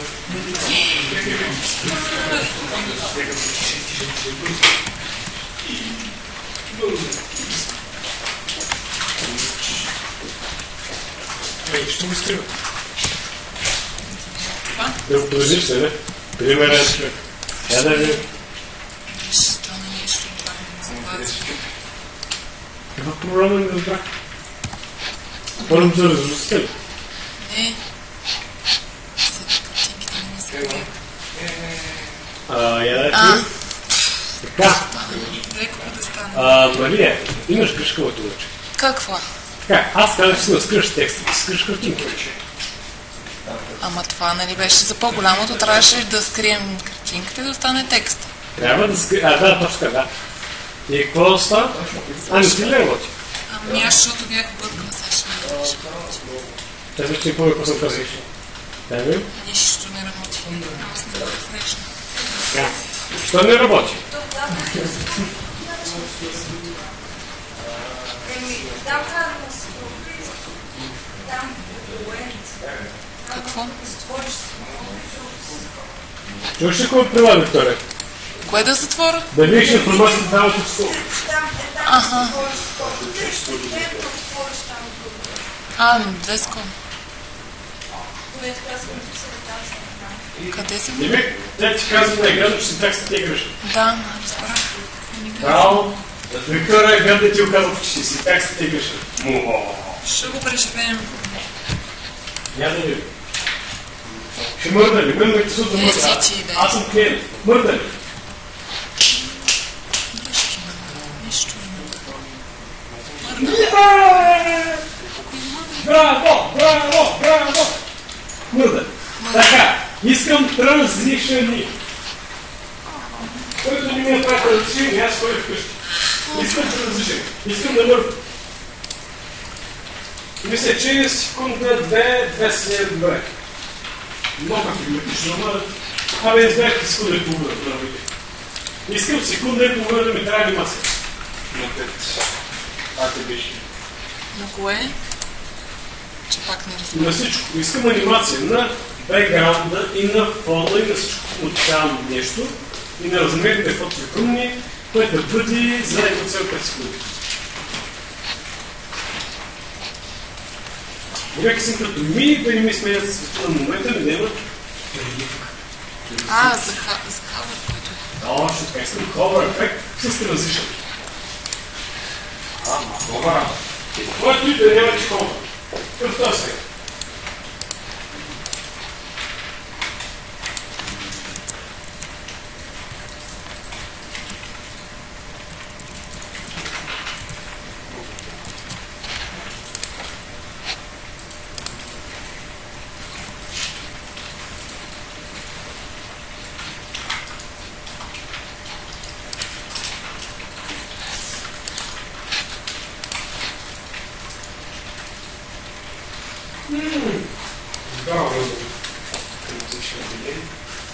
Ей, що го скрива? Да го подържиш се, не? Примерен човек. Я да ви... Ще стане нещо това. Каква програма не разбрах? Първо за резолюцията ли? Не. След картинките не ми се гледа. Я да ти... Така. Леко да стане. Мария, имаш грешка в това уче. Каква? Така, аз казах, че си скриш текста, ти скриш картинки. Ама това нали беше за по-голямото, трябваше да скрием картинката и да остане текста. Трябва да скриш... да, точно така, да. И какво става? Не ти ли работи? Ами аз, защото бях объркана, сега ще ми трябваше да работи. Те са ти по-какво съм казал. Да ви? Нищо не работи. Аз не рефрешна. Така. Що не работи? Какво? Чуваш ли какво прила, Виктория? Кое да затворя? Да видиш информацията там от стол. Аха. Две скони. Къде си го? Димек, тя ти казва на екрана, че си текстът ти е грешен. Да, разбрах. Браво! Виктория, гледа ти оказва, че си текстът ти е грешен. Ще го преживеем. Я да видим. Ще мърда ли? Мен ме тесут да мърда. Аз съм клиент. Мърда ли? Нищо Браво! Браво! Браво! Мърда. Така, искам разрешени. Който не ми направи разрешение, аз ходя вкъщи. Искам да разрешим. Искам да мърда. Мисля, че секунда, две след добре. Много фигуратично, но... Абе, избягте секунда и половина, правите. Искам секунда и половина да ми трябва анимация. На 5. Те беше. На кое? Че пак не разбира. На всичко. Искам анимация на бекграунда и на фона и на всичко получавам нещо и на размерите фотоекрумни, което да бъде за една цел 5 секунди. Нека съм като ми, да не ми сменят света на момента, ми да има преливка. За хавър, който е. Точно така, искам ховър ефект с транзишън. Добра. Който и да няма че ховър. Какъв това сега? Браво, разум. Транзишън делей.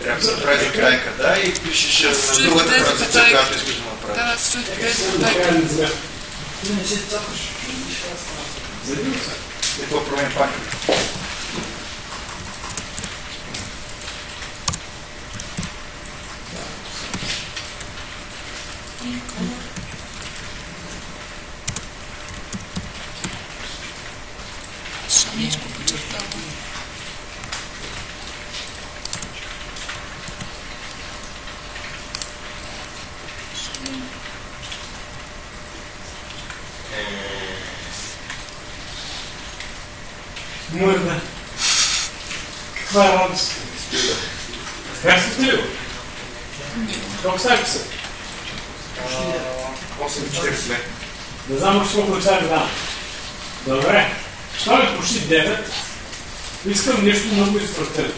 Трябва да се прави за крайка, да, и пишеш на другата транзиция, която искаш да направиш. Да, аз чух къде се пътайка. Ти не си цапаш. Задивам се. И това промен пак. Шамичко почертава. Мърда. Каква е радост? Как се стои? Колко стави са? 8:40. Не знам още колко часа дам. Добре. Що е почти 9? Искам нещо много изпратено.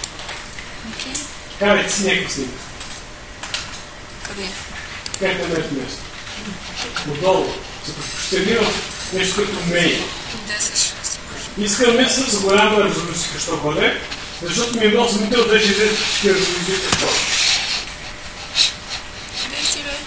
Карайте си някакъв снимка. Къде? Как да намерите място? Отдолу. Ще видим нещо като мей. Къде се ще сложи? Искаме с голяма резолюция, що бъде, защото ми е много смисъл да живеят всички резолюции. Къде си, бе?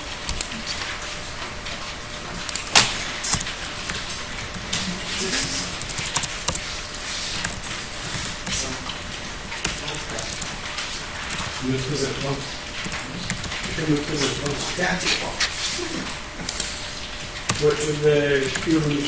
Минутка за реклама. Минутка за реклама. Тя ти какво? Което да е иронично.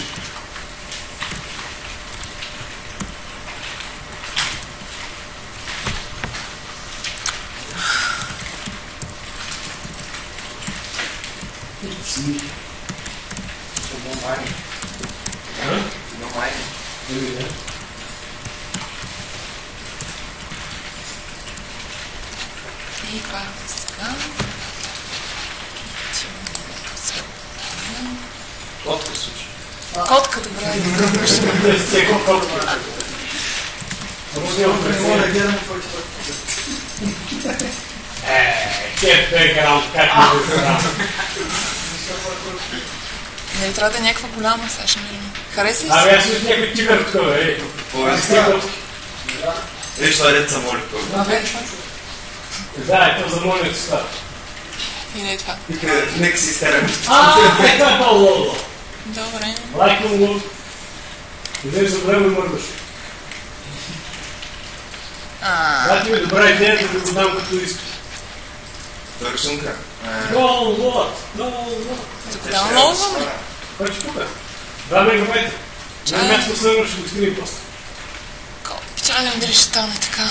Едно майни. Едно майни. И пак сега. Котка случи. Котка, добре. Стеко котка. Не мога да гледам какво ти пък. Кеф бекграунд, как ми го знам. Не трябва да е някаква голяма, сега ще мирим. Хареса ли Абе, си? аз виж някой тигър такова, ей. Виж, това дет са моли първо. Да, вече. Да, ето за моят стар. И не е това. Нека си изтерем. Ето е по-лоло. Добре. Лайкам го. Вземи за време мърдаш. Да, ти ми добра идея да го дам като искаш. Това е рисунка. Гол-лот! За кога лозваме? Кой ще тук? 2 мегабайта. Чай. На място следва ще го скрим просто. Чакам дали ще стане така.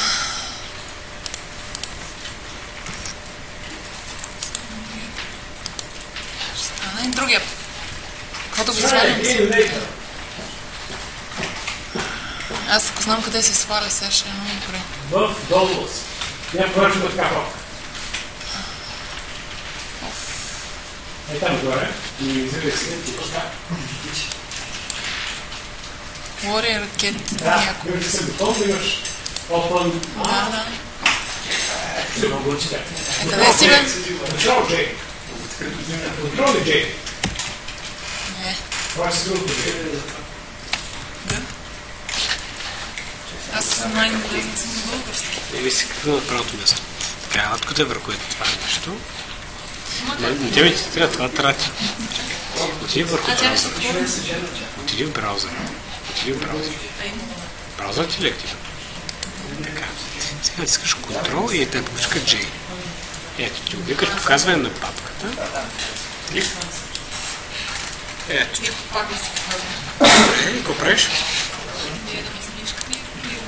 Ще стане другия. Какво да го свалим? Аз ако знам къде се сваля, сега ще е много добре. В долу. Няма поръча да така палка. Е там горе. И изгледай се. Warrior ракет. Да, имаш се готов, имаш open. Да. Ще го учите. Къде си, бе? Контрол Джей. Контрол ли Джей? Не. Това си друго Джей. Да. Аз съм най-добре не съм български. Мисли какво е правото място. Така, откъде е върху това нещо? Не тебе ти трябва това трати. Отиди върху браузър. Отиди в браузър. Браузър ти ли активен? Така. Сега искаш контрол и те пушка J. Ето ти обикаш показване на папката. Ето. Пак да се казвам. Какво правиш? Вие да ми смишкате и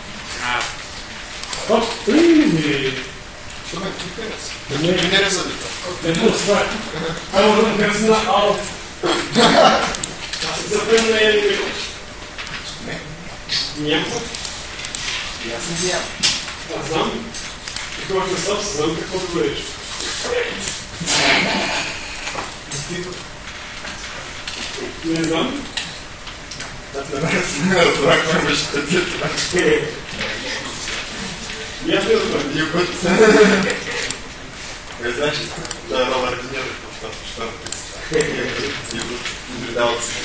Не резалита. Аз не виждам. Аз знам. Какво е със, знам какво да говориш. Не знам. Това какво беше това? И аз не разбрах. Югът. Знаеш, да е нова рединя, що Югът. Видават се.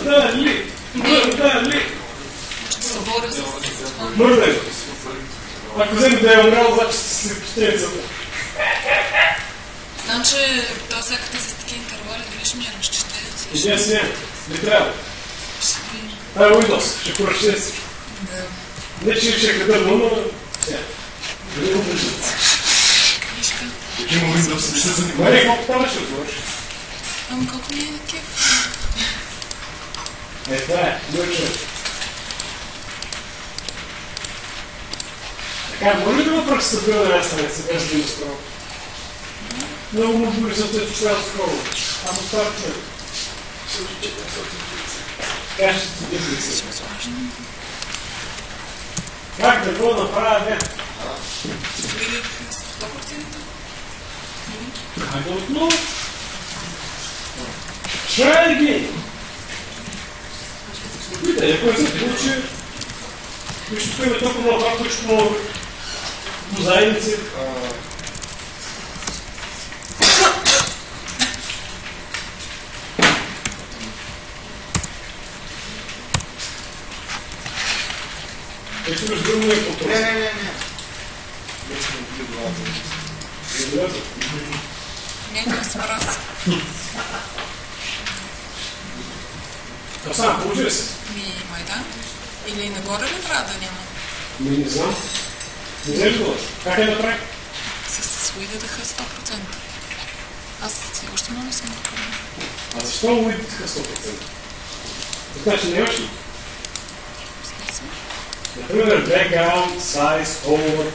Мърдали! ще се боря с... Мърдали! Ако вземе да е умрял, значи сте си постелицата. Знам, че то всяката с такива интервали, дали ще ми я разчете. Идея си няма. Не трябва. Ще видим. Това е Windows. Ще поръчте си. Да. Не, че ще къде но сега. Дали го бъдете? Книжка. Има Windows, не се занимава. Маре, колко там ще отвориш? Ама колко ми е кеф. Това е. Мой човек. Така, може ли да го пръкстъпил на една страница, без да има скрол? Много му бъде за тези числа скрол. Ама става човек. Така ще ти дефиниция. Как да го направя, не? Или 100%? Как да отново? Try again. Видите, ако е за получи, ще поеме толкова много това, което много мозаици. Ще между другото е по-трудно. Не. Вече не били главата. Не се мраз. А сам, получи ли се? Май да. Или нагоре ли трябва да няма? Не знам. Не знаеш ли това? Как направи? С уидъдаха 100%. Аз все още много не съм направила. А защо уидъдаха 100%? Така че нямаш ли? Смисъл? Например, background, size, color.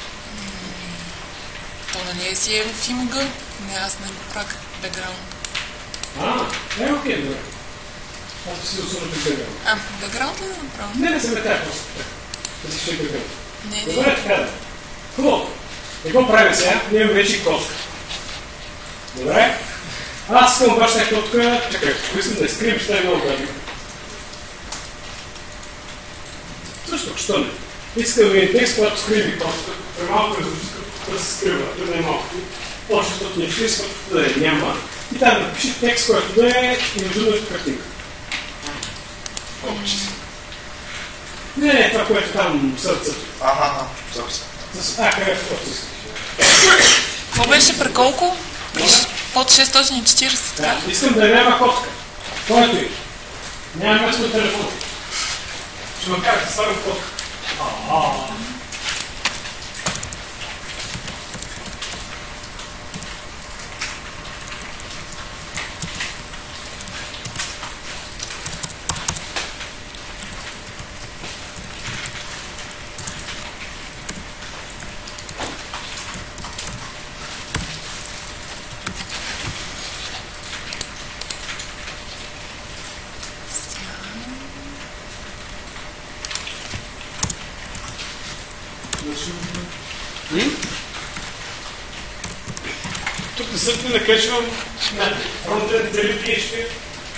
То не си е в имага. Не, аз не го правя бекграунд. Окей, добре. Аз си усърдя background. Бекграунд ли да направя? Не се метая просто така. Да си ще background. Не. Добре, така да. Хубаво. Какво правим сега? Ние имаме вече котка. Добре? Аз искам обаче тази котка. Чакай, ако искам да изкривим, ще е много правилно. Също, що не? Искам да ви текст, когато скриви котка. Премалко е да се скрива, да не е малко. Още защото не ще искам да е няма. И там напиши текст, който да е и между другото картинка. Не, това, което там сърцето. Сърце. Къде е фото искаш? Какво беше при колко? Под 640, така? Искам да няма котка. Който и. Няма място на телефон. Ще ме кажете, слагам котка. Тук не съм ти накачвам на фронтен PHP.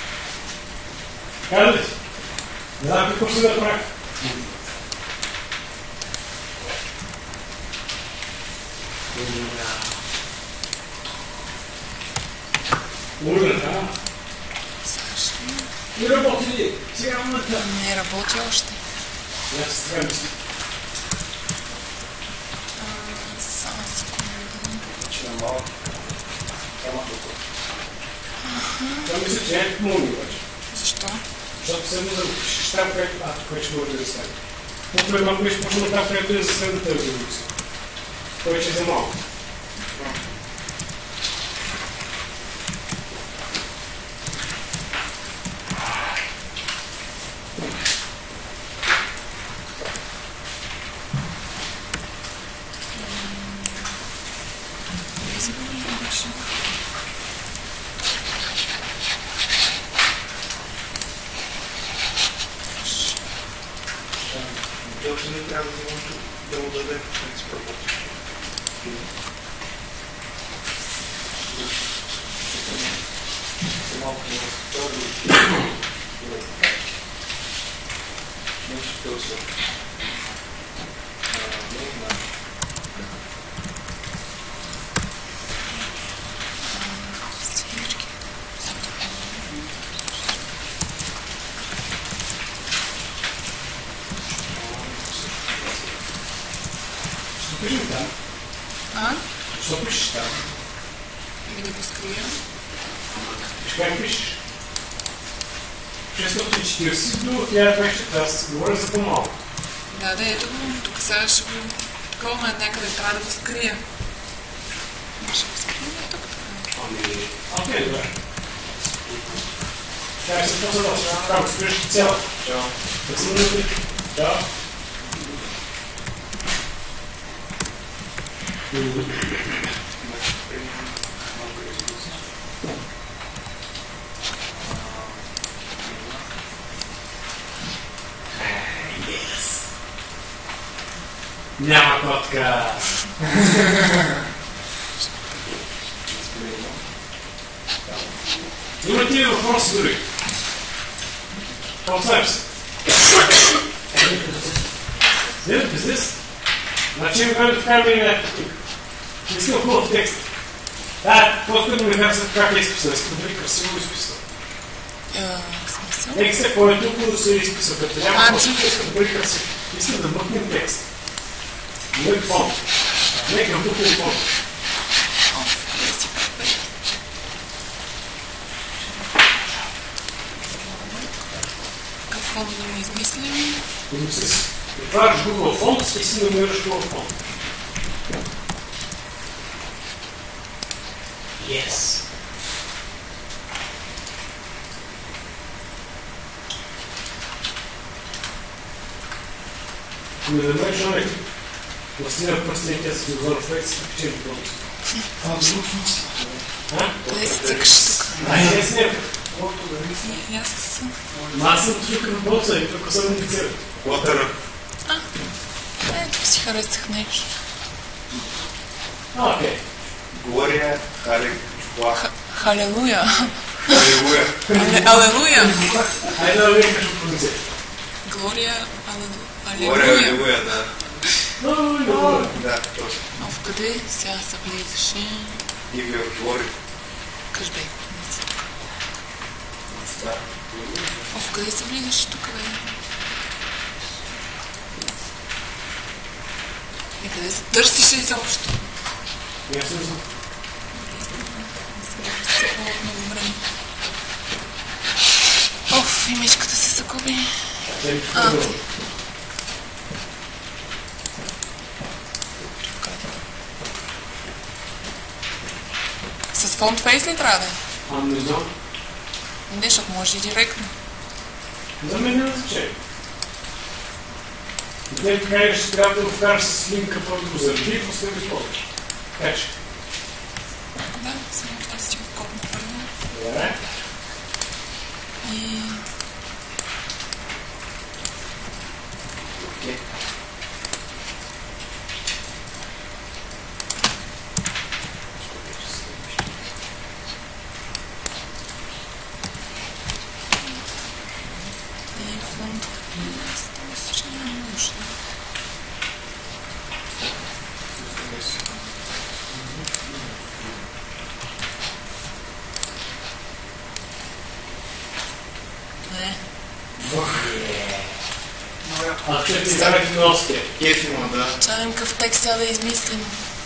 Каза ли си? Не знам какво ще да правя. Може да. Не работи ли? Сега момента. Не работи още. Я се трябва мисля. Само секунда. Че е малко. Няма толкова. Това мисля, че някакво мога обаче. Защо? Защото седно да пишеш там, където... това ще може да стане. По-добре малко беше почнал там, където е за следната резолюция. Това ще е за малко. Точно не трябва да му даде принцип работи. Малко не разтори. Нещо тълсва. Кажи там. А? Що пишеш там? Да го скрия. Виж как пишеш? 640 до 1200, аз говоря за по-малко. Да, ето го. Тук сега ще го... Такова някъде трябва да го скрия. Ще го скрия тук. Окей, добре. Как се по-задължа? Как спираш цяло? Чао. Да се минути. Чао. Няма котка! Има ти въпроси дори. Представям се. Не, бизнес. Значи ми трябва да вкараме и някакъв тук. Не искам хубав текст. По-скоро ми харесва как е изписан. Искам да ви красиво изписан. Смисъл? Текстът, който да се изписва, като няма просто искам да бъде красиво. Искам да бъднем текст. Мой фон. Нека бъднем фон. Какъв фон да ми измислим? Отваряш Google фонд и си намираш Google фонд. Yes. Не намериш човек. Насилят пръстените с Дозор Флекс и печели бонус. Това е друг функция. Къде си цъкаш тук? Не снимка. Аз съм. Аз съм тук в боца и тук съм индициран. Латъра. Тук си харесах нещо. Окей. Глория, Хари, Чухла. Халелуя. Алелуя. Алелуя. Айде да видим какво продуцира. Глория, Глория, алелуя. Алелуя, да. Да, точно. В къде сега се влизаше? И ви отвори. Кажи бе. Да. В къде се влизаше тук, бе? И къде се търсише изобщо? Не съм знам. Много време. Оф, и мишката се загуби. С фонд фейс ли трябва да е? Не знам. Не, защото може и директно. За мен няма значение. И те така ще трябва да го вкараш с линка, който го заради и после го използваш. Така че. Да, само това си го копна първо. Добре. И... фонд фейс, това ще не е нужно. Не. А че ти карате на Остия. Ефимо, да. Чаем какъв текст сега да измислим.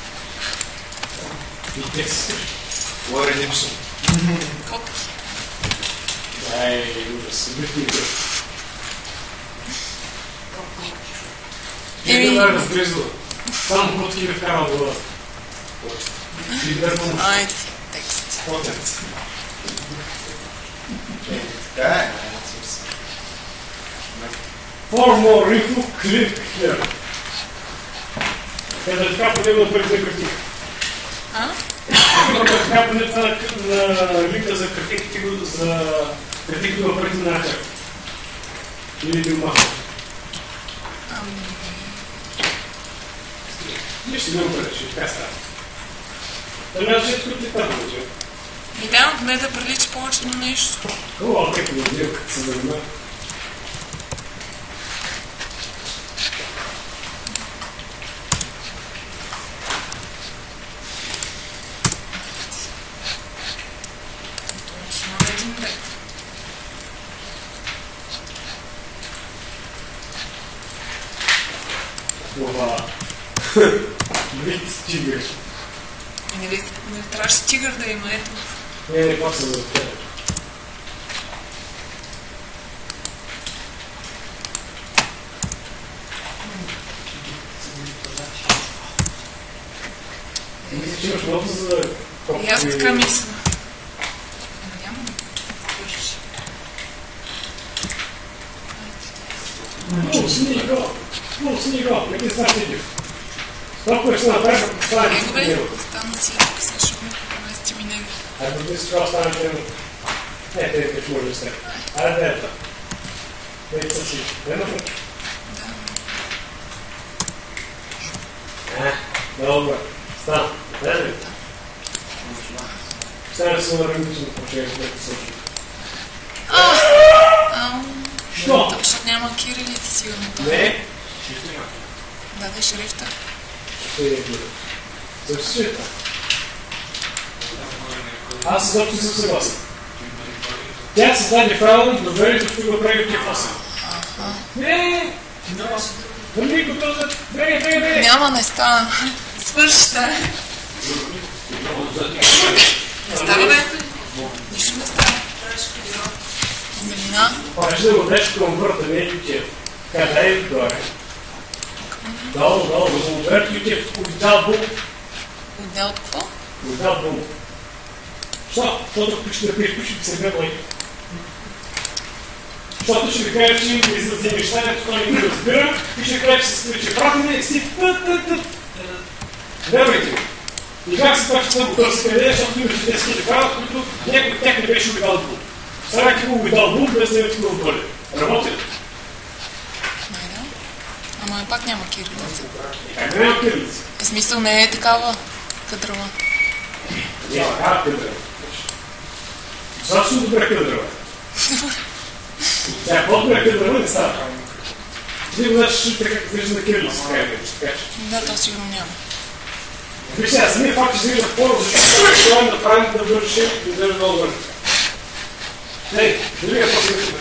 И те си. Лори Липсон. Копки. Ай, ужас. Бих ми гръв. Не да разгризва. Само котки ви вкарва глава. Айде, текст. Потец. Така е. Формо, рифу, клик, хер. Къде така подебна преди за картинка. Къде така подебна на линка за картинките за картинките го преди на хер. Или би махал. Нищо не го предачи, така става. Тогава ще тук ли там бъде? Идеално не да прилича повече на нещо. Хубаво, тъй като го като се занимава. Точно един бред. Това. Вид тигър. Не трябваше тигър да има, ето. Не, пак съм за това. Мисля, че имаш много за... И аз така мисля. Няма да свършиш. Снега, какви са сидиш? Толкова ще направиш, ако стане Него бе, стана си тук, сега ще ме премести ми него. Айде, да си това стане тема. Те може да сте. Айде, да ето. Ето са си. Едно фото. Да. Добре. Стана. Айде ли? Стане се на ръмично почееш да те също. Що? Защото няма кирилица, сигурно. Не. Даде шрифта. Ще я гледа. Защита. Аз изобщо съм съгласен. Тя създаде правилно, доверието ще го прави от фаса. Не! Върни го този! Бреге! Няма, не стана. Свършите. Не става, бе? Нищо не става. Земина. Паче да го деш към върта, не е Ютев. Къде е горе? Долу, да го върт Ютев, отдал бум. Отдел от какво? Отдал бум. Що? Защото пиш да пиеш, пиш да се гледай. Защото ще ви кажа, че има изразни неща, това не ги разбира, и ще кажа, че се случи пратене и си тът. Вервайте ми. И как се това, че съм го търси къде, защото имаше 10 000 права, които някой от тях не беше увидал бум. Сега ти го увидал бум, без да имате го отболи. Работи ли? Майде. Ама пак няма кирилица. Как да няма кирилица? В смисъл не е такава кадрава. Не, такава кадрава. Достатъчно добре кадрава. Тя по-добре кадрава не става. Ти го знаеш, че така изглежда на кирилица. Да, то сигурно няма. Виж сега, самия факт, че изглежда по-добре, защото това е направим да върши и изглежда много добре. Ей, дали е после да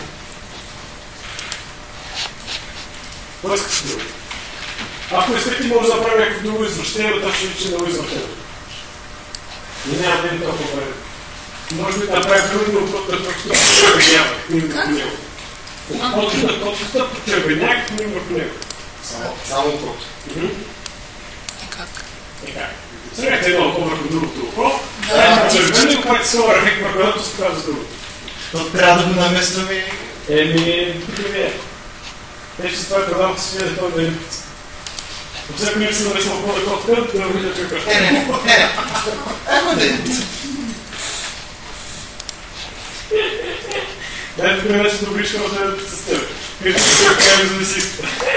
какво искаш друго? Ако искате, може да направим някакво друго извращение, но ще личи много извращение. И няма ден толкова време. Може би да направим друго, но да червенява. От на точката по червеняк, но върху него. Само против. И как? Сега едно око върху другото око. Червено и правите своя ефект върху едното се прави за другото. То трябва да го наместваме. Тук не е. Те ще се това предавам, че си видя да ходим да елипица. От всяко не си намесвам по-да котка, да видя, че е кръща. Емо да е. Дай тук не беше добри, ще може да елипица с теб. Кажи, че е крайно за да си иска.